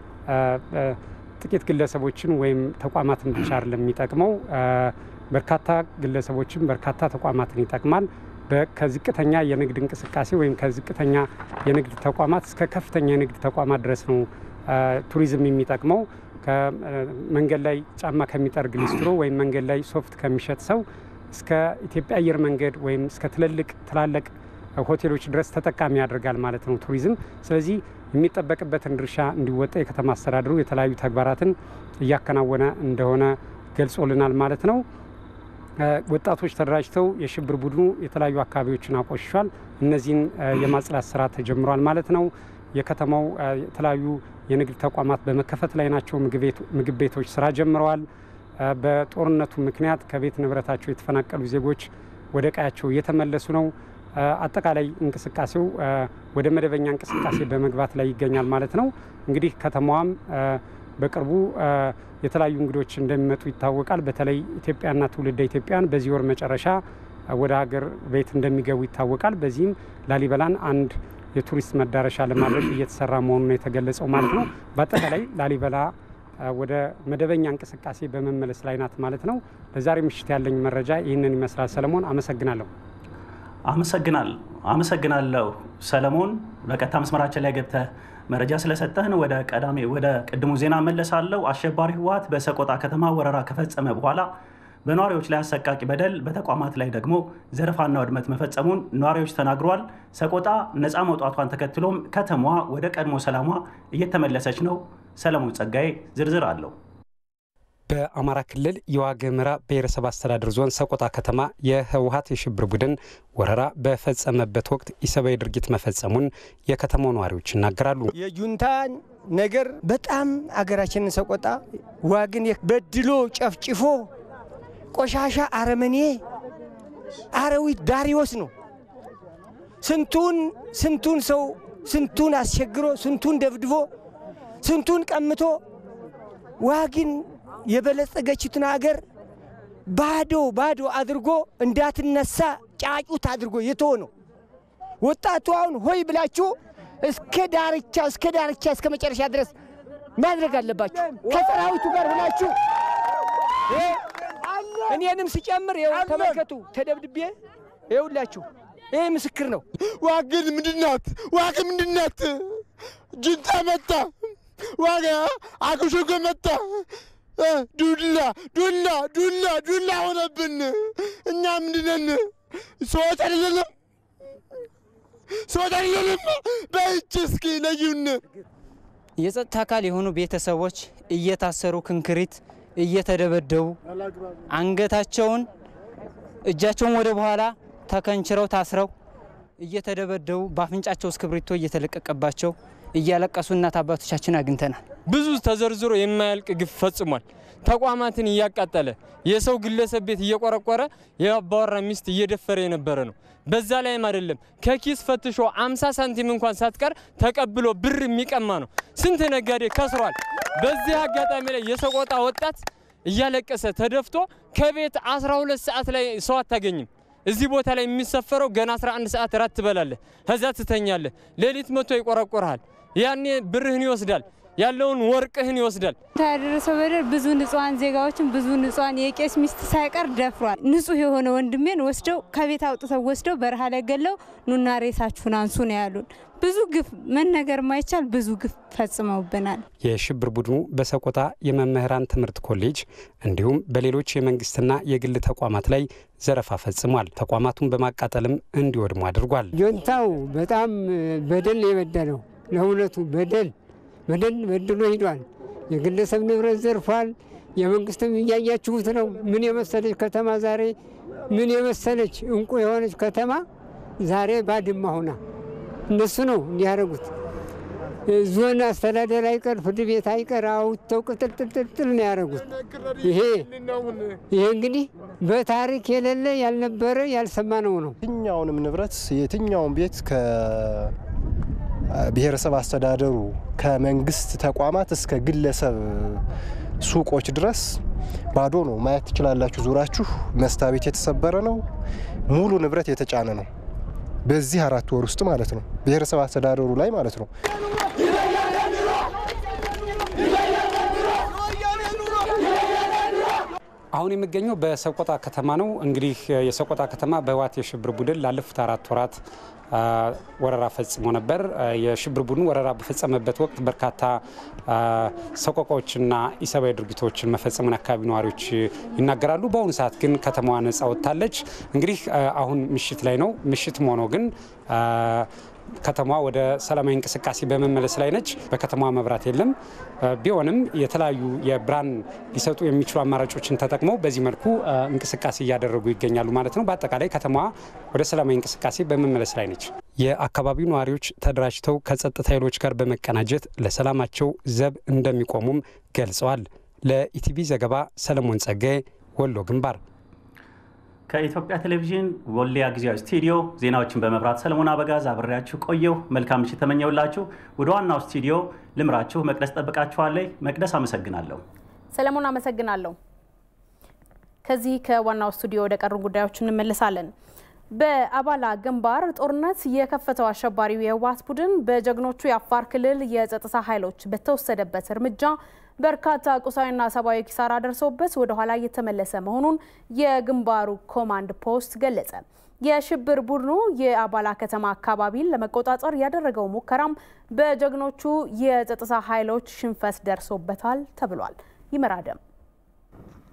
ጥቂት ግለሰቦችን ወይም ተቋማትን ብቻ አይደለም የሚጠቅመው፣ በርካታ ግለሰቦችን በርካታ ተቋማትን ይጠቅማል። ከዝቅተኛ የንግድ እንቅስቃሴ ወይም ከዝቅተኛ የንግድ ተቋማት እስከ ከፍተኛ የንግድ ተቋማት ድረስ ነው ቱሪዝም የሚጠቅመው። ከመንገድ ላይ ጫማ ከሚጠርግ ሊስትሮ ወይም መንገድ ላይ ሶፍት ከሚሸጥ ሰው እስከ ኢትዮጵያ አየር መንገድ ወይም እስከ ትልልቅ ትላልቅ ሆቴሎች ድረስ ተጠቃሚ ያደርጋል ማለት ነው ቱሪዝም። ስለዚህ የሚጠበቅበትን ድርሻ እንዲወጣ የከተማ አስተዳደሩ የተለያዩ ተግባራትን እያከናወነ እንደሆነ ገልጾልናል ማለት ነው። ወጣቶች ተደራጅተው የሽብር ቡድኑ የተለያዩ አካባቢዎችን አቆሽሿል። እነዚህን የማጽዳት ስራ ተጀምሯል ማለት ነው። የከተማው የተለያዩ የንግድ ተቋማት በመከፈት ላይ ናቸው። ምግብ ቤቶች ስራ ጀምረዋል። በጦርነቱ ምክንያት ከቤት ንብረታቸው የተፈናቀሉ ዜጎች ወደ ቀያቸው እየተመለሱ ነው። አጠቃላይ እንቅስቃሴው ወደ መደበኛ እንቅስቃሴ በመግባት ላይ ይገኛል ማለት ነው። እንግዲህ ከተማዋም በቅርቡ የተለያዩ እንግዶች እንደሚመጡ ይታወቃል። በተለይ ኢትዮጵያና ትውልደ ኢትዮጵያን በዚህ ወር መጨረሻ ወደ ሀገር ቤት እንደሚገቡ ይታወቃል። በዚህም ላሊበላን አንድ የቱሪስት መዳረሻ ለማድረግ እየተሰራ መሆኑን የተገለጸው ማለት ነው። በአጠቃላይ ላሊበላ ወደ መደበኛ እንቅስቃሴ በመመለስ ላይ ናት ማለት ነው። ለዛሬ ምሽት ያለኝ መረጃ ይህንን ይመስላል። ሰለሞን አመሰግናለሁ። አመሰግናለሁ አመሰግናለሁ ሰለሞን። በቀጥታ መስመራችን ላይ ገብተህ መረጃ ስለሰጠህን ወደ ቀዳሚ ወደ ቅድሙ ዜና መለሳለሁ። አሸባሪ ህወሓት በሰቆጣ ከተማ ወረራ ከፈጸመ በኋላ በነዋሪዎች ላይ አሰቃቂ በደል በተቋማት ላይ ደግሞ ዘረፋና ውድመት መፈጸሙን ነዋሪዎች ተናግረዋል። ሰቆጣ ነፃ መውጣቷን ተከትሎም ከተማዋ ወደ ቀድሞ ሰላሟ እየተመለሰች ነው። ሰለሞን ጸጋዬ ዝርዝር አለው። በአማራ ክልል የዋግምራ ብሔረሰብ አስተዳደር ዞን ሰቆጣ ከተማ የህወሓት የሽብር ቡድን ወረራ በፈጸመበት ወቅት ኢሰብአዊ ድርጊት መፈጸሙን የከተማው ነዋሪዎች ይናገራሉ። የጁንታ ነገር በጣም አገራችንን ሰቆጣ ዋግን በድሎ ጨፍጭፎ ቆሻሻ አረመኔ አረዊት ዳሪዎስ ነው። ስንቱን ስንቱን ሰው ስንቱን አስቸግሮ ስንቱን ደብድቦ ስንቱን ቀምቶ ዋግን የበለጸገችትን ሀገር ባዶ ባዶ አድርጎ እንዳትነሳ ጫጩት አድርጎ የተወ ነው። ወጣቱ አሁን ሆይ ብላችሁ እስከ ዳርቻ እስከ ዳርቻ እስከ መጨረሻ ድረስ ማድረግ አለባችሁ። ከሰራዊቱ ጋር ሆናችሁ እኔንም ሲጨምር ይኸው ተመልከቱ። ተደብድቤ ይኸውላችሁ ይሄ ምስክር ነው። ዋግን ምንድናት? ዋግ ምንድናት? ጁንታ መጣ። ዋጋ አጉሽጎ መጣ። ዱላ ዱላ ዱላ ዱላ ሆነብን። እኛ ምንድነን? ሰዎች አይደለንም፣ ሰዎች አይደለንም። በእጅ እስኪ ለዩን። የጸጥታ አካል የሆኑ ቤተሰቦች እየታሰሩ ክንክሪት እየተደበደቡ አንገታቸውን እጃቸውን ወደ በኋላ ተከንችረው ታስረው እየተደበደቡ ባፍንጫቸው እስክብሪቶ እየተለቀቀባቸው እያለቀሱ እናት አባቶቻችን አግኝተናል። ብዙ ተዘርዝሮ የማያልቅ ግፍ ፈጽሟል። ተቋማትን እያቃጠለ የሰው ግለሰብ ቤት እየቆረቆረ የአባወራ ሚስት እየደፈረ የነበረ ነው። በዛ ላይም አይደለም ከኪስ ፈትሾ አምሳ ሳንቲም እንኳን ሳትቀር ተቀብሎ ብር የሚቀማ ነው። ስንት ነጋዴ ከስሯል። በዚህ አጋጣሚ ላይ የሰቆጣ ወጣት እያለቀሰ ተደፍቶ ከቤት አስራ ሁለት ሰዓት ላይ ሰው አታገኝም። እዚህ ቦታ ላይ የሚሰፈረው ገና አስራ አንድ ሰዓት ራት ትበላለህ፣ ከዛ ትተኛለህ። ሌሊት መጥቶ ይቆረቆርሃል። ያኔ ብርህን ይወስዳል፣ ያለውን ወርቅህን ይወስዳል። ታደረሰው በደል ብዙ ንጹሃን ዜጋዎችን ብዙ ንጹሃን የቄስ ሚስት ሳይቀር ደፍሯል። ንጹህ የሆነ ወንድሜን ወስደው ከቤት አውጥተው ወስደው በረሃ ላይ ገለው ኑና ሬሳችሁን አንሱ ነው ያሉን። ብዙ ግፍ መነገር ማይቻል ብዙ ግፍ ፈጽመውብናል። የሽብር ቡድኑ በሰቆጣ የመምህራን ትምህርት ኮሌጅ እንዲሁም በሌሎች የመንግስትና የግል ተቋማት ላይ ዘረፋ ፈጽሟል። ተቋማቱን በማቃጠልም እንዲወድሙ አድርጓል። ጆንታው በጣም በደል የበደለው ለሁለቱ በደል በደል በድሎ ሄዷል። የግለሰብ ንብረት ዘርፏል። የመንግስትም እያያችሁት ነው። ምን የመሰለች ከተማ ዛሬ ምን የመሰለች እንቁ የሆነች ከተማ ዛሬ ባድማ ሆና እነሱ ነው እንዲያደርጉት። ዞን አስተዳደር አይቀር ፍርድ ቤት አይቀር አውጥተው ቅጥልጥልጥል ነው ያደረጉት። ይሄ ይሄ እንግዲህ በታሪክ የሌለ ያልነበረ ያልሰማነው ነው። የትኛውንም ንብረት የትኛውን ቤት ከ ብሔረሰብ አስተዳደሩ ከመንግስት ተቋማት እስከ ግለሰብ ሱቆች ድረስ ባዶ ነው። ማየት ትችላላችሁ። ዙራችሁ መስታቤት የተሰበረ ነው። ሙሉ ንብረት የተጫነ ነው። በዚህ አራት ወር ውስጥ ማለት ነው። ብሔረሰብ አስተዳደሩ ላይ ማለት ነው። አሁን የሚገኘው በሰቆጣ ከተማ ነው። እንግዲህ የሰቆጣ ከተማ በህወሓት የሽብር ቡድን ላለፉት አራት ወራት ወረራ ፈጽሞ ነበር። የሽብር ቡድኑ ወረራ በፈጸመበት ወቅት በርካታ ሰቆቃዎችና ኢሰብአዊ ድርጊቶችን መፈጸሙን አካባቢ ነዋሪዎች ይናገራሉ። በአሁኑ ሰዓት ግን ከተማዋ ነጻ ወጥታለች። እንግዲህ አሁን ምሽት ላይ ነው። ምሽትም ሆኖ ግን ከተማዋ ወደ ሰላማዊ እንቅስቃሴ በመመለስ ላይ ነች። በከተማዋ መብራት የለም። ቢሆንም የተለያዩ የብርሃን ሊሰጡ የሚችሉ አማራጮችን ተጠቅመው በዚህ መልኩ እንቅስቃሴ እያደረጉ ይገኛሉ ማለት ነው። በአጠቃላይ ከተማዋ ወደ ሰላማዊ እንቅስቃሴ በመመለስ ላይ ነች። የአካባቢው ነዋሪዎች ተደራጅተው ከጸጥታ ኃይሎች ጋር በመቀናጀት ለሰላማቸው ዘብ እንደሚቆሙም ገልጸዋል። ለኢቲቪ ዘገባ ሰለሞን ጸጋዬ፣ ወሎ ግንባር። ከኢትዮጵያ ቴሌቪዥን ወልዲያ ጊዜያዊ ስቱዲዮ ዜናዎችን በመብራት ሰለሞን አበጋዝ አብሬያችሁ ቆየው። መልካም ምሽት ተመኘውላችሁ። ወደ ዋናው ስቱዲዮ ልምራችሁ መቅደስ ጠብቃችኋለሁ። መቅደስ አመሰግናለሁ። ሰለሞን አመሰግናለሁ። ከዚህ ከዋናው ስቱዲዮ ወደ ቀሩ ጉዳዮች እንመለሳለን። በአባላ ግንባር ጦርነት የከፈተው አሸባሪው የህወሓት ቡድን በጀግኖቹ የአፋር ክልል የጸጥታ ኃይሎች በተወሰደበት እርምጃ በርካታ ቁሳዊና ሰብአዊ ኪሳራ ደርሶበት ወደ ኋላ እየተመለሰ መሆኑን የግንባሩ ኮማንድ ፖስት ገለጸ። የሽብር ቡድኑ የአባላ ከተማ አካባቢን ለመቆጣጠር ያደረገው ሙከራም በጀግኖቹ የጸጥታ ኃይሎች ሽንፈት ደርሶበታል ተብሏል። ይመራደም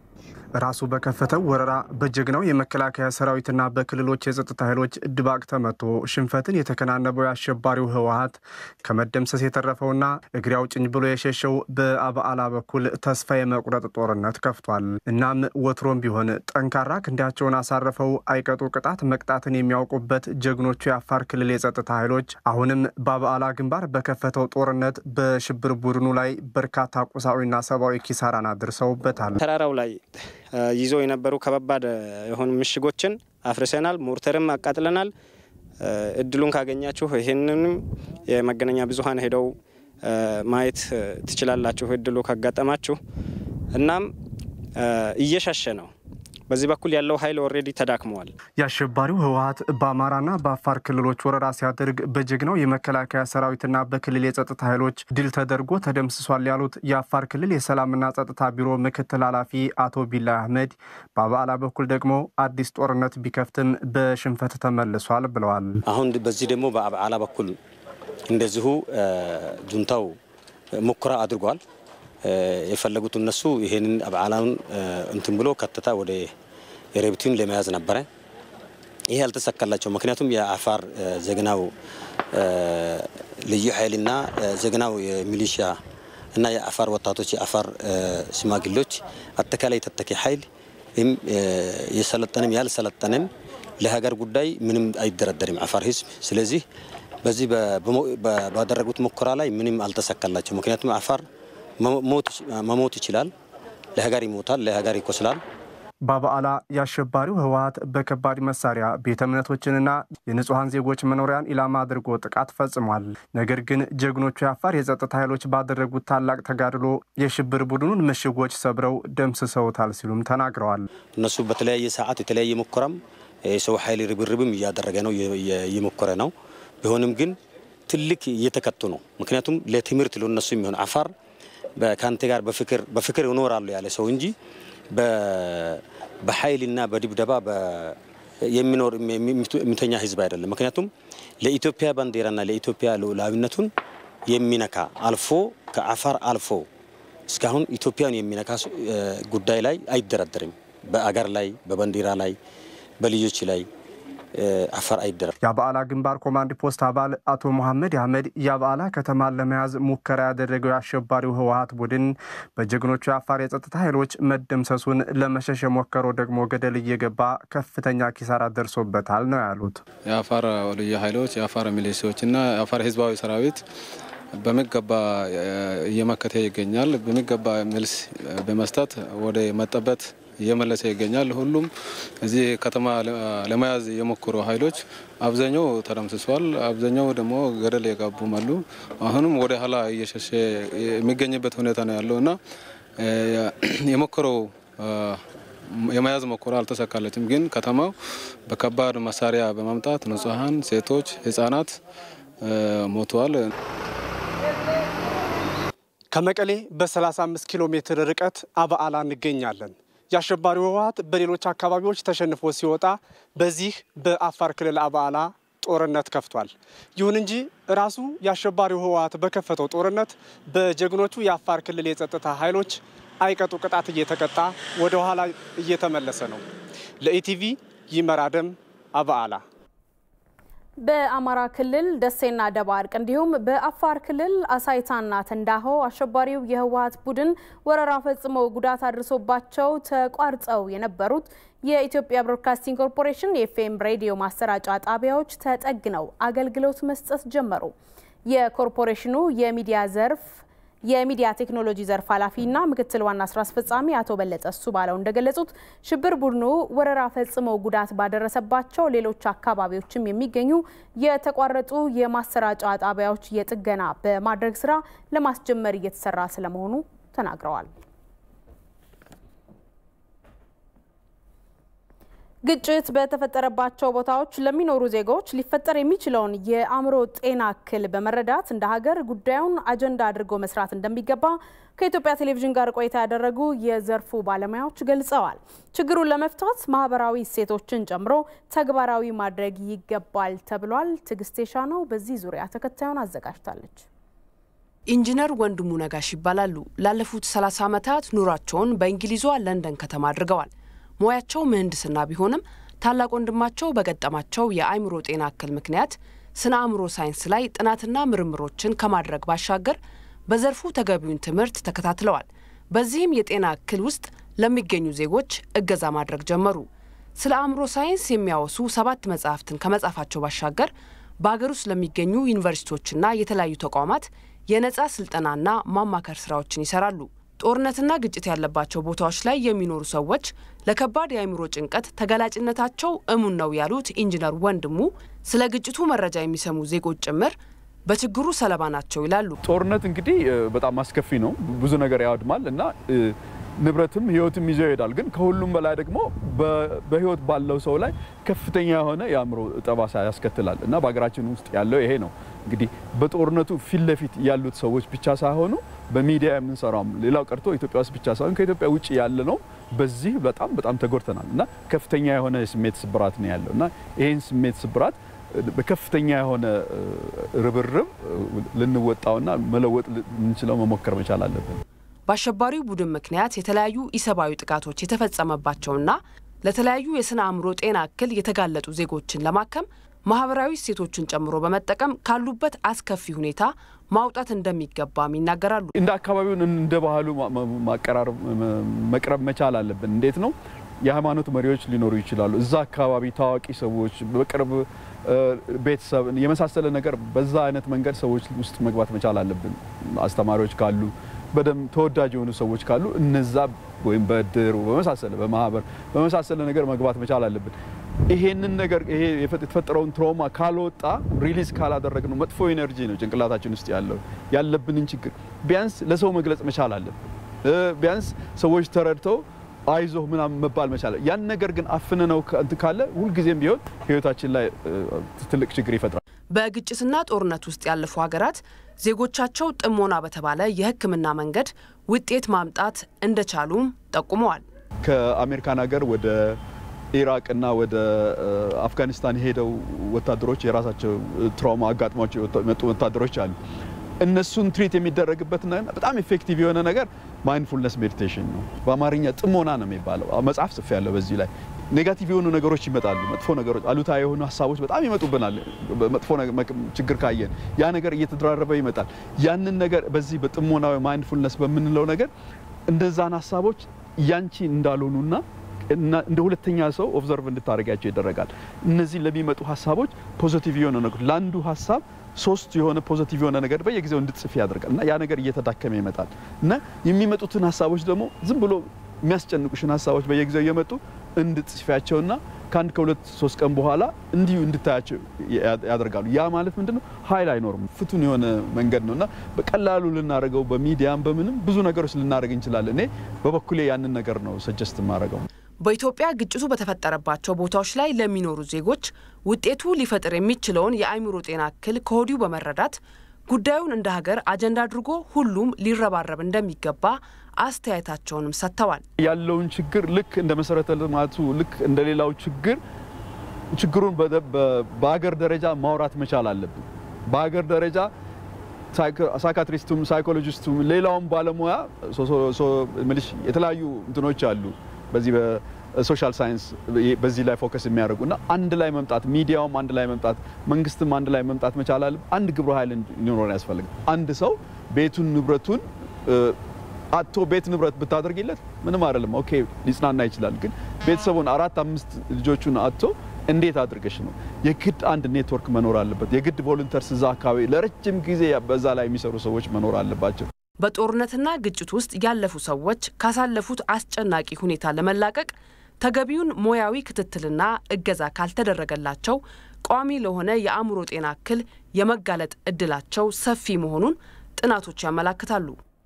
ራሱ በከፈተው ወረራ በጀግናው የመከላከያ ሰራዊትና በክልሎች የጸጥታ ኃይሎች ድባቅ ተመቶ ሽንፈትን የተከናነበው ያሸባሪው ህወሓት ከመደምሰስ የተረፈውና እግሬ አውጭኝ ብሎ የሸሸው በአበዓላ በኩል ተስፋ የመቁረጥ ጦርነት ከፍቷል። እናም ወትሮም ቢሆን ጠንካራ ክንዳቸውን አሳርፈው አይቀጡ ቅጣት መቅጣትን የሚያውቁበት ጀግኖቹ የአፋር ክልል የጸጥታ ኃይሎች አሁንም በአበዓላ ግንባር በከፈተው ጦርነት በሽብር ቡድኑ ላይ በርካታ ቁሳዊና ሰብአዊ ኪሳራን አድርሰውበታል። ተራራው ላይ ይዘው የነበሩ ከባባድ የሆኑ ምሽጎችን አፍርሰናል፣ ሞርተርም አቃጥለናል። እድሉን ካገኛችሁ ይሄንንም የመገናኛ ብዙሃን ሄደው ማየት ትችላላችሁ እድሉ ካጋጠማችሁ። እናም እየሸሸ ነው። በዚህ በኩል ያለው ኃይል ኦሬዲ ተዳክመዋል። ያሸባሪው ህወሓት በአማራና በአፋር ክልሎች ወረራ ሲያደርግ በጀግናው የመከላከያ ሰራዊትና በክልል የጸጥታ ኃይሎች ድል ተደርጎ ተደምስሷል ያሉት የአፋር ክልል የሰላምና ጸጥታ ቢሮ ምክትል ኃላፊ አቶ ቢላ አህመድ በአበዓላ በኩል ደግሞ አዲስ ጦርነት ቢከፍትም በሽንፈት ተመልሷል ብለዋል። አሁን በዚህ ደግሞ በአበዓላ በኩል እንደዚሁ ጁንታው ሙከራ አድርጓል። የፈለጉት እነሱ ይሄንን አበዓላን እንትን ብሎ ከተታ ወደ የረብቲን ለመያዝ ነበር። ይሄ አልተሳካላቸው። ምክንያቱም የአፋር ዘግናው ልዩ ኃይልና ዘግናው የሚሊሻ እና የአፋር ወጣቶች የአፋር ሽማግሌዎች አጠቃላይ ተተኪ ኃይል የሰለጠነም ያልሰለጠነም ለሀገር ጉዳይ ምንም አይደረደርም አፋር ህዝብ። ስለዚህ በዚህ ባደረጉት ሙከራ ላይ ምንም አልተሳካላቸው። ምክንያቱም አፋር መሞት ይችላል፣ ለሀገር ይሞታል፣ ለሀገር ይቆስላል። በአበዓላ ያሸባሪው ህወሓት በከባድ መሳሪያ ቤተ እምነቶችንና የንጹሃን ዜጎች መኖሪያን ኢላማ አድርጎ ጥቃት ፈጽሟል። ነገር ግን ጀግኖቹ የአፋር የጸጥታ ኃይሎች ባደረጉት ታላቅ ተጋድሎ የሽብር ቡድኑን ምሽጎች ሰብረው ደምስሰውታል ሲሉም ተናግረዋል። እነሱ በተለያየ ሰዓት የተለያየ ሙከራም የሰው ኃይል ርብርብም እያደረገ ነው እየሞከረ ነው። ቢሆንም ግን ትልቅ እየተከቱ ነው። ምክንያቱም ለትምህርት ለነሱ የሚሆን አፋር በካንተ ጋር በፍቅር በፍቅር ይኖራሉ ያለ ሰው እንጂ በኃይልና በድብደባ የሚኖር የሚተኛ ህዝብ አይደለም። ምክንያቱም ለኢትዮጵያ ባንዲራና ለኢትዮጵያ ሉዓላዊነቱን የሚነካ አልፎ ከአፋር አልፎ እስካሁን ኢትዮጵያን የሚነካ ጉዳይ ላይ አይደረደርም። በአገር ላይ በባንዲራ ላይ በልጆች ላይ አፋር አይደረም። የአበዓላ ግንባር ኮማንድ ፖስት አባል አቶ መሐመድ አህመድ የአበዓላ ከተማን ለመያዝ ሙከራ ያደረገው ያሸባሪው ህወሓት ቡድን በጀግኖቹ የአፋር የጸጥታ ኃይሎች መደምሰሱን ለመሸሽ ሞከረው ደግሞ ገደል እየገባ ከፍተኛ ኪሳራ ደርሶበታል ነው ያሉት። የአፋር ልዩ ኃይሎች የአፋር ሚሊሻዎችና የአፋር ህዝባዊ ሰራዊት በሚገባ እየመከተ ይገኛል። በሚገባ መልስ በመስጠት ወደ መጠበት እየመለሰ ይገኛል። ሁሉም እዚህ ከተማ ለመያዝ የሞከሩ ኃይሎች አብዛኛው ተደምስሷል። አብዛኛው ደግሞ ገደል የገቡም አሉ። አሁንም ወደ ኋላ እየሸሸ የሚገኝበት ሁኔታ ነው ያለውና የሞከረው የመያዝ ሙከራ አልተሳካለትም። ግን ከተማው በከባድ መሳሪያ በማምጣት ንጹሃን ሴቶች፣ ህፃናት ሞተዋል። ከመቀሌ በ35 ኪሎ ሜትር ርቀት አበዓላ እንገኛለን። ያሸባሪው ህወሓት በሌሎች አካባቢዎች ተሸንፎ ሲወጣ በዚህ በአፋር ክልል አበዓላ ጦርነት ከፍቷል። ይሁን እንጂ ራሱ ያሸባሪው ህወሓት በከፈተው ጦርነት በጀግኖቹ የአፋር ክልል የጸጥታ ኃይሎች አይቀጡ ቅጣት እየተቀጣ ወደ ኋላ እየተመለሰ ነው። ለኢቲቪ ይመራደም አበዓላ። በአማራ ክልል ደሴና ደባርቅ እንዲሁም በአፋር ክልል አሳይታና ተንዳሆ አሸባሪው የህወሓት ቡድን ወረራ ፈጽመው ጉዳት አድርሶባቸው ተቋርጠው የነበሩት የኢትዮጵያ ብሮድካስቲንግ ኮርፖሬሽን የኤፍኤም ሬዲዮ ማሰራጫ ጣቢያዎች ተጠግነው አገልግሎት መስጠት ጀመሩ። የኮርፖሬሽኑ የሚዲያ ዘርፍ የሚዲያ ቴክኖሎጂ ዘርፍ ኃላፊና ምክትል ዋና ስራ አስፈጻሚ አቶ በለጠ ሱባለው እንደገለጹት ሽብር ቡድኑ ወረራ ፈጽመው ጉዳት ባደረሰባቸው ሌሎች አካባቢዎችም የሚገኙ የተቋረጡ የማሰራጫ ጣቢያዎች የጥገና በማድረግ ስራ ለማስጀመር እየተሰራ ስለመሆኑ ተናግረዋል። ግጭት በተፈጠረባቸው ቦታዎች ለሚኖሩ ዜጎች ሊፈጠር የሚችለውን የአእምሮ ጤና እክል በመረዳት እንደ ሀገር ጉዳዩን አጀንዳ አድርጎ መስራት እንደሚገባ ከኢትዮጵያ ቴሌቪዥን ጋር ቆይታ ያደረጉ የዘርፉ ባለሙያዎች ገልጸዋል። ችግሩን ለመፍታት ማህበራዊ እሴቶችን ጨምሮ ተግባራዊ ማድረግ ይገባል ተብሏል። ትግስቴ ሻነው በዚህ ዙሪያ ተከታዩን አዘጋጅታለች። ኢንጂነር ወንድሙ ነጋሽ ይባላሉ። ላለፉት ሰላሳ ዓመታት ኑሯቸውን በእንግሊዟ ለንደን ከተማ አድርገዋል። ሙያቸው ምህንድስና ቢሆንም ታላቅ ወንድማቸው በገጠማቸው የአእምሮ ጤና እክል ምክንያት ስነ አእምሮ ሳይንስ ላይ ጥናትና ምርምሮችን ከማድረግ ባሻገር በዘርፉ ተገቢውን ትምህርት ተከታትለዋል። በዚህም የጤና እክል ውስጥ ለሚገኙ ዜጎች እገዛ ማድረግ ጀመሩ። ስለ አእምሮ ሳይንስ የሚያወሱ ሰባት መጽሐፍትን ከመጻፋቸው ባሻገር በአገር ውስጥ ለሚገኙ ዩኒቨርሲቲዎችና የተለያዩ ተቋማት የነጻ ስልጠናና ማማከር ስራዎችን ይሰራሉ። ጦርነትና ግጭት ያለባቸው ቦታዎች ላይ የሚኖሩ ሰዎች ለከባድ የአእምሮ ጭንቀት ተጋላጭነታቸው እሙን ነው ያሉት ኢንጂነር ወንድሙ ስለ ግጭቱ መረጃ የሚሰሙ ዜጎች ጭምር በችግሩ ሰለባ ናቸው ይላሉ። ጦርነት እንግዲህ በጣም አስከፊ ነው። ብዙ ነገር ያወድማል እና ንብረትም ህይወትም ይዞ ይሄዳል። ግን ከሁሉም በላይ ደግሞ በህይወት ባለው ሰው ላይ ከፍተኛ የሆነ የአእምሮ ጠባሳ ያስከትላል እና በአገራችን ውስጥ ያለው ይሄ ነው። እንግዲህ በጦርነቱ ፊት ለፊት ያሉት ሰዎች ብቻ ሳይሆኑ በሚዲያ የምንሰራው ሌላው ቀርቶ ኢትዮጵያ ውስጥ ብቻ ሳይሆን ከኢትዮጵያ ውጪ ያለ ነው በዚህ በጣም በጣም ተጎድተናል እና ከፍተኛ የሆነ የስሜት ስብራት ነው ያለው እና ይሄን ስሜት ስብራት በከፍተኛ የሆነ ርብርብ ልንወጣውና መለወጥ ልንችለው መሞከር መቻል አለብን። በአሸባሪው ቡድን ምክንያት የተለያዩ ኢሰብአዊ ጥቃቶች የተፈጸመባቸውና ለተለያዩ የስነ አእምሮ ጤና እክል የተጋለጡ ዜጎችን ለማከም ማህበራዊ እሴቶችን ጨምሮ በመጠቀም ካሉበት አስከፊ ሁኔታ ማውጣት እንደሚገባም ይናገራሉ። እንደ አካባቢውን እንደ ባህሉ ማቀራረብ መቅረብ መቻል አለብን። እንዴት ነው? የሃይማኖት መሪዎች ሊኖሩ ይችላሉ። እዛ አካባቢ ታዋቂ ሰዎች በቅርብ ቤተሰብ የመሳሰለ ነገር በዛ አይነት መንገድ ሰዎች ውስጥ መግባት መቻል አለብን። አስተማሪዎች ካሉ በደም ተወዳጅ የሆኑ ሰዎች ካሉ እነዛ ወይም በድር በመሳሰለ በማህበር በመሳሰለ ነገር መግባት መቻል አለብን። ይሄንን ነገር ይሄ የተፈጠረውን ትራውማ ካልወጣ ሪሊዝ ካላደረግነው መጥፎ ኢነርጂ ነው ጭንቅላታችን ውስጥ ያለው ያለብንን ችግር ቢያንስ ለሰው መግለጽ መቻል አለብን። ቢያንስ ሰዎች ተረድተው አይዞህ ምናምን መባል መቻል። ያን ነገር ግን አፍነነው ካለ ሁሉ ጊዜም ቢሆን ህይወታችን ላይ ትልቅ ችግር ይፈጥራል። በግጭትና ጦርነት ውስጥ ያለፉ ሀገራት ዜጎቻቸው ጥሞና በተባለ የህክምና መንገድ ውጤት ማምጣት እንደቻሉም ጠቁመዋል። ከአሜሪካን ሀገር ወደ ኢራቅና ወደ አፍጋኒስታን ሄደው ወታደሮች የራሳቸው ትራውማ አጋጥሟቸው የመጡ ወታደሮች አሉ። እነሱን ትሪት የሚደረግበትና በጣም ኢፌክቲቭ የሆነ ነገር ማይንድፉልነስ ሜዲቴሽን ነው። በአማርኛ ጥሞና ነው የሚባለው። መጽሐፍ ጽፌ ያለው በዚህ ላይ ኔጋቲቭ የሆኑ ነገሮች ይመጣሉ፣ መጥፎ ነገሮች አሉታዊ የሆኑ ሐሳቦች በጣም ይመጡብናል። መጥፎ ችግር ካየን ያ ነገር እየተደራረበ ይመጣል። ያንን ነገር በዚህ በጥሞናዊ ማይንድፉልነስ በምንለው ነገር እንደዛን ሐሳቦች ያንቺ እንዳልሆኑና እንደ ሁለተኛ ሰው ኦብዘርቭ እንድታረጋቸው ይደረጋል። እነዚህ ለሚመጡ ሐሳቦች ፖዚቲቭ የሆነ ነገር ለአንዱ ሐሳብ ሶስት የሆነ ፖዚቲቭ የሆነ ነገር በየጊዜው እንድትጽፍ ያደርጋል እና ያ ነገር እየተዳከመ ይመጣል እና የሚመጡትን ሐሳቦች ደግሞ ዝም ብሎ የሚያስጨንቁሽን ሐሳቦች በየጊዜው እየመጡ እንድትጽፊያቸውና ካንድ ከሁለት ሶስት ቀን በኋላ እንዲሁ እንድታያቸው ያደርጋሉ። ያ ማለት ምንድነው? ኃይል አይኖርም። ፍቱን የሆነ መንገድ ነውና በቀላሉ ልናደርገው በሚዲያም በምንም ብዙ ነገሮች ልናደርግ እንችላለን። እኔ በበኩሌ ያንን ነገር ነው ሰጀስት ማድረገው። በኢትዮጵያ ግጭቱ በተፈጠረባቸው ቦታዎች ላይ ለሚኖሩ ዜጎች ውጤቱ ሊፈጥር የሚችለውን የአእምሮ ጤና እክል ከወዲሁ በመረዳት ጉዳዩን እንደ ሀገር አጀንዳ አድርጎ ሁሉም ሊረባረብ እንደሚገባ አስተያየታቸውንም ሰጥተዋል። ያለውን ችግር ልክ እንደ መሰረተ ልማቱ ልክ እንደ ሌላው ችግር ችግሩን በአገር ደረጃ ማውራት መቻል አለብን። በአገር ደረጃ ሳይካትሪስቱም ሳይኮሎጂስቱም ሌላውም ባለሙያ ምልሽ የተለያዩ እንትኖች አሉ በዚህ በሶሻል ሳይንስ በዚህ ላይ ፎከስ የሚያደርጉና አንድ ላይ መምጣት ሚዲያውም አንድ ላይ መምጣት መንግስትም አንድ ላይ መምጣት መቻል አለ። አንድ ግብረ ኃይል እንዲኖር ያስፈልጋል። አንድ ሰው ቤቱን ንብረቱን አጥቶ ቤት ንብረት ብታደርግለት ምንም አይደለም፣ ኦኬ ሊጽናና ይችላል። ግን ቤተሰቡን አራት አምስት ልጆቹን አጥቶ እንዴት አድርገሽ ነው? የግድ አንድ ኔትወርክ መኖር አለበት። የግድ ቮለንተርስ እዛ አካባቢ ለረጅም ጊዜ በዛ ላይ የሚሰሩ ሰዎች መኖር አለባቸው። በጦርነትና ግጭት ውስጥ ያለፉ ሰዎች ካሳለፉት አስጨናቂ ሁኔታ ለመላቀቅ ተገቢውን ሞያዊ ክትትልና እገዛ ካልተደረገላቸው ቋሚ ለሆነ የአእምሮ ጤና እክል የመጋለጥ እድላቸው ሰፊ መሆኑን ጥናቶች ያመለክታሉ።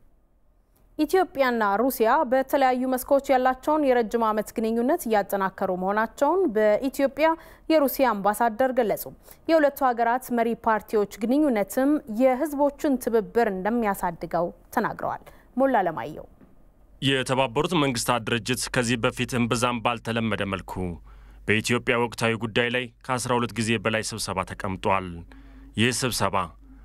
ኢትዮጵያና ሩሲያ በተለያዩ መስኮች ያላቸውን የረጅም ዓመት ግንኙነት ያጠናከሩ መሆናቸውን በኢትዮጵያ የሩሲያ አምባሳደር ገለጹ። የሁለቱ ሀገራት መሪ ፓርቲዎች ግንኙነትም የህዝቦችን ትብብር እንደሚያሳድገው ተናግረዋል። ሞላ ለማየው የተባበሩት መንግስታት ድርጅት ከዚህ በፊት እምብዛም ባልተለመደ መልኩ በኢትዮጵያ ወቅታዊ ጉዳይ ላይ ከአስራ ሁለት ጊዜ በላይ ስብሰባ ተቀምጧል። ይህ ስብሰባ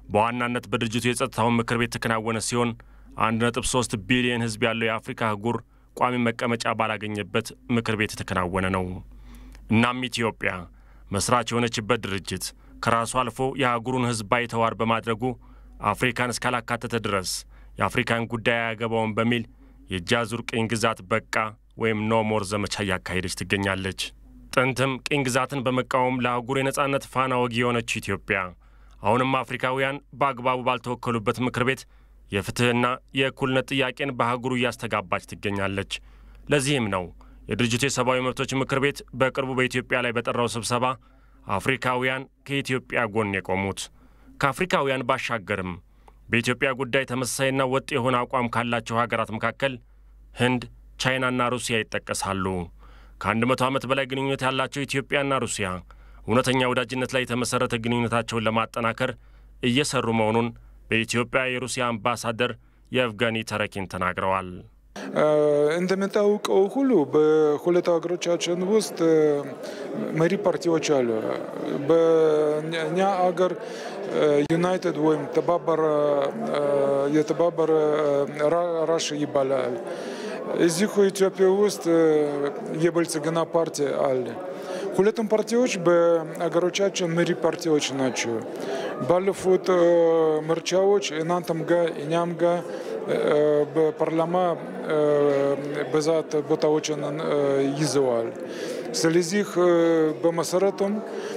በዋናነት በድርጅቱ የጸጥታው ምክር ቤት ተከናወነ ሲሆን አንድ ነጥብ ሶስት ቢሊዮን ህዝብ ያለው የአፍሪካ አህጉር ቋሚ መቀመጫ ባላገኘበት ምክር ቤት ተከናወነ ነው። እናም ኢትዮጵያ መስራች የሆነችበት ድርጅት ከራሱ አልፎ የአህጉሩን ህዝብ ባይተዋር በማድረጉ አፍሪካን እስካላካተተ ድረስ የአፍሪካን ጉዳይ አያገባውም በሚል የጃዙር ቅኝ ግዛት በቃ ወይም ኖ ሞር ዘመቻ ያካሄደች ትገኛለች። ጥንትም ቅኝ ግዛትን በመቃወም ለአህጉሩ የነጻነት ፋና ወጊ የሆነች ኢትዮጵያ አሁንም አፍሪካውያን በአግባቡ ባልተወከሉበት ምክር ቤት የፍትህና የእኩልነት ጥያቄን በአህጉሩ እያስተጋባች ትገኛለች። ለዚህም ነው የድርጅቱ የሰብአዊ መብቶች ምክር ቤት በቅርቡ በኢትዮጵያ ላይ በጠራው ስብሰባ አፍሪካውያን ከኢትዮጵያ ጎን የቆሙት። ከአፍሪካውያን ባሻገርም በኢትዮጵያ ጉዳይ ተመሳሳይና ወጥ የሆነ አቋም ካላቸው ሀገራት መካከል ህንድ፣ ቻይናና ሩሲያ ይጠቀሳሉ። ከአንድ መቶ ዓመት በላይ ግንኙነት ያላቸው ኢትዮጵያና ሩሲያ እውነተኛ ወዳጅነት ላይ የተመሰረተ ግንኙነታቸውን ለማጠናከር እየሰሩ መሆኑን በኢትዮጵያ የሩሲያ አምባሳደር የኤቭገኒ ተረኪን ተናግረዋል። እንደምታውቀው ሁሉ በሁለቱ ሀገሮቻችን ውስጥ መሪ ፓርቲዎች አሉ። በእኛ ሀገር ዩናይትድ ወይም ተባበረ የተባበረ ራሽ ይባላል። እዚሁ ኢትዮጵያ ውስጥ የብልጽግና ፓርቲ አለ። ሁለቱም ፓርቲዎች በአገሮቻችን መሪ ፓርቲዎች ናቸው። ባለፉት ምርጫዎች እናንተም ጋር እኛም ጋር በፓርላማ በዛት ቦታዎችን ይዘዋል። ስለዚህ በመሰረቱም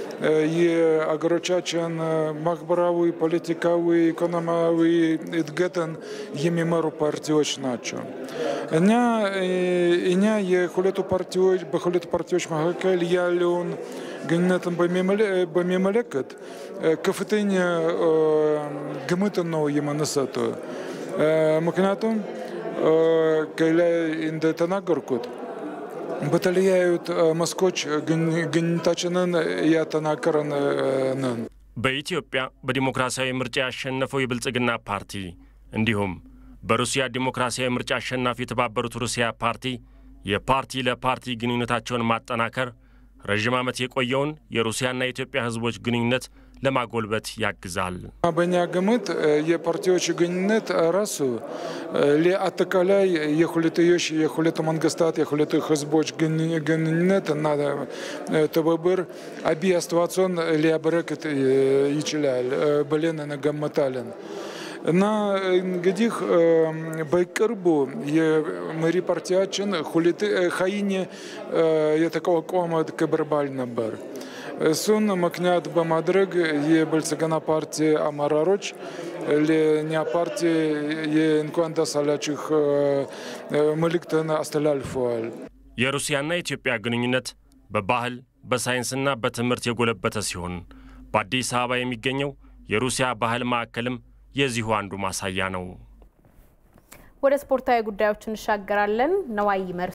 የአገሮቻችን ማህበራዊ፣ ፖለቲካዊ፣ ኢኮኖሚያዊ እድገትን የሚመሩ ፓርቲዎች ናቸው። እኛ እኛ የሁለቱ ፓርቲዎች በሁለቱ ፓርቲዎች መካከል ያለውን ግንኙነትን በሚመለከት ከፍተኛ ግምት ነው የምንሰጠው። ምክንያቱም ከላይ እንደተናገርኩት በተለያዩ መስኮች ግንኙነታችንን እያጠናከርን ነን። በኢትዮጵያ በዲሞክራሲያዊ ምርጫ ያሸነፈው የብልጽግና ፓርቲ እንዲሁም በሩሲያ ዲሞክራሲያዊ ምርጫ አሸናፊ የተባበሩት ሩሲያ ፓርቲ የፓርቲ ለፓርቲ ግንኙነታቸውን ማጠናከር ረጅም ዓመት የቆየውን የሩሲያና የኢትዮጵያ ህዝቦች ግንኙነት ለማጎልበት ያግዛል። በእኛ ግምት የፓርቲዎች ግንኙነት ራሱ ለአጠቃላይ የሁለትዮሽ የሁለቱ መንግስታት የሁለቱ ህዝቦች ግንኙነት እና ትብብር አብይ አስተዋጽኦን ሊያበረክት ይችላል ብለን እንገምታለን። እና እንግዲህ በቅርቡ የመሪ ፓርቲያችን ሁለት ሀይኝ የተቋቋመ ክብረ በዓል ነበር። እሱን ምክንያት በማድረግ የብልጽግና ፓርቲ አመራሮች ለእኛ ፓርቲ የእንኳን ደስ አላችሁ መልእክትን አስተላልፈዋል። የሩሲያና የኢትዮጵያ ግንኙነት በባህል በሳይንስና በትምህርት የጎለበተ ሲሆን በአዲስ አበባ የሚገኘው የሩሲያ ባህል ማዕከልም የዚሁ አንዱ ማሳያ ነው። ወደ ስፖርታዊ ጉዳዮች እንሻገራለን። ነዋይ ይመር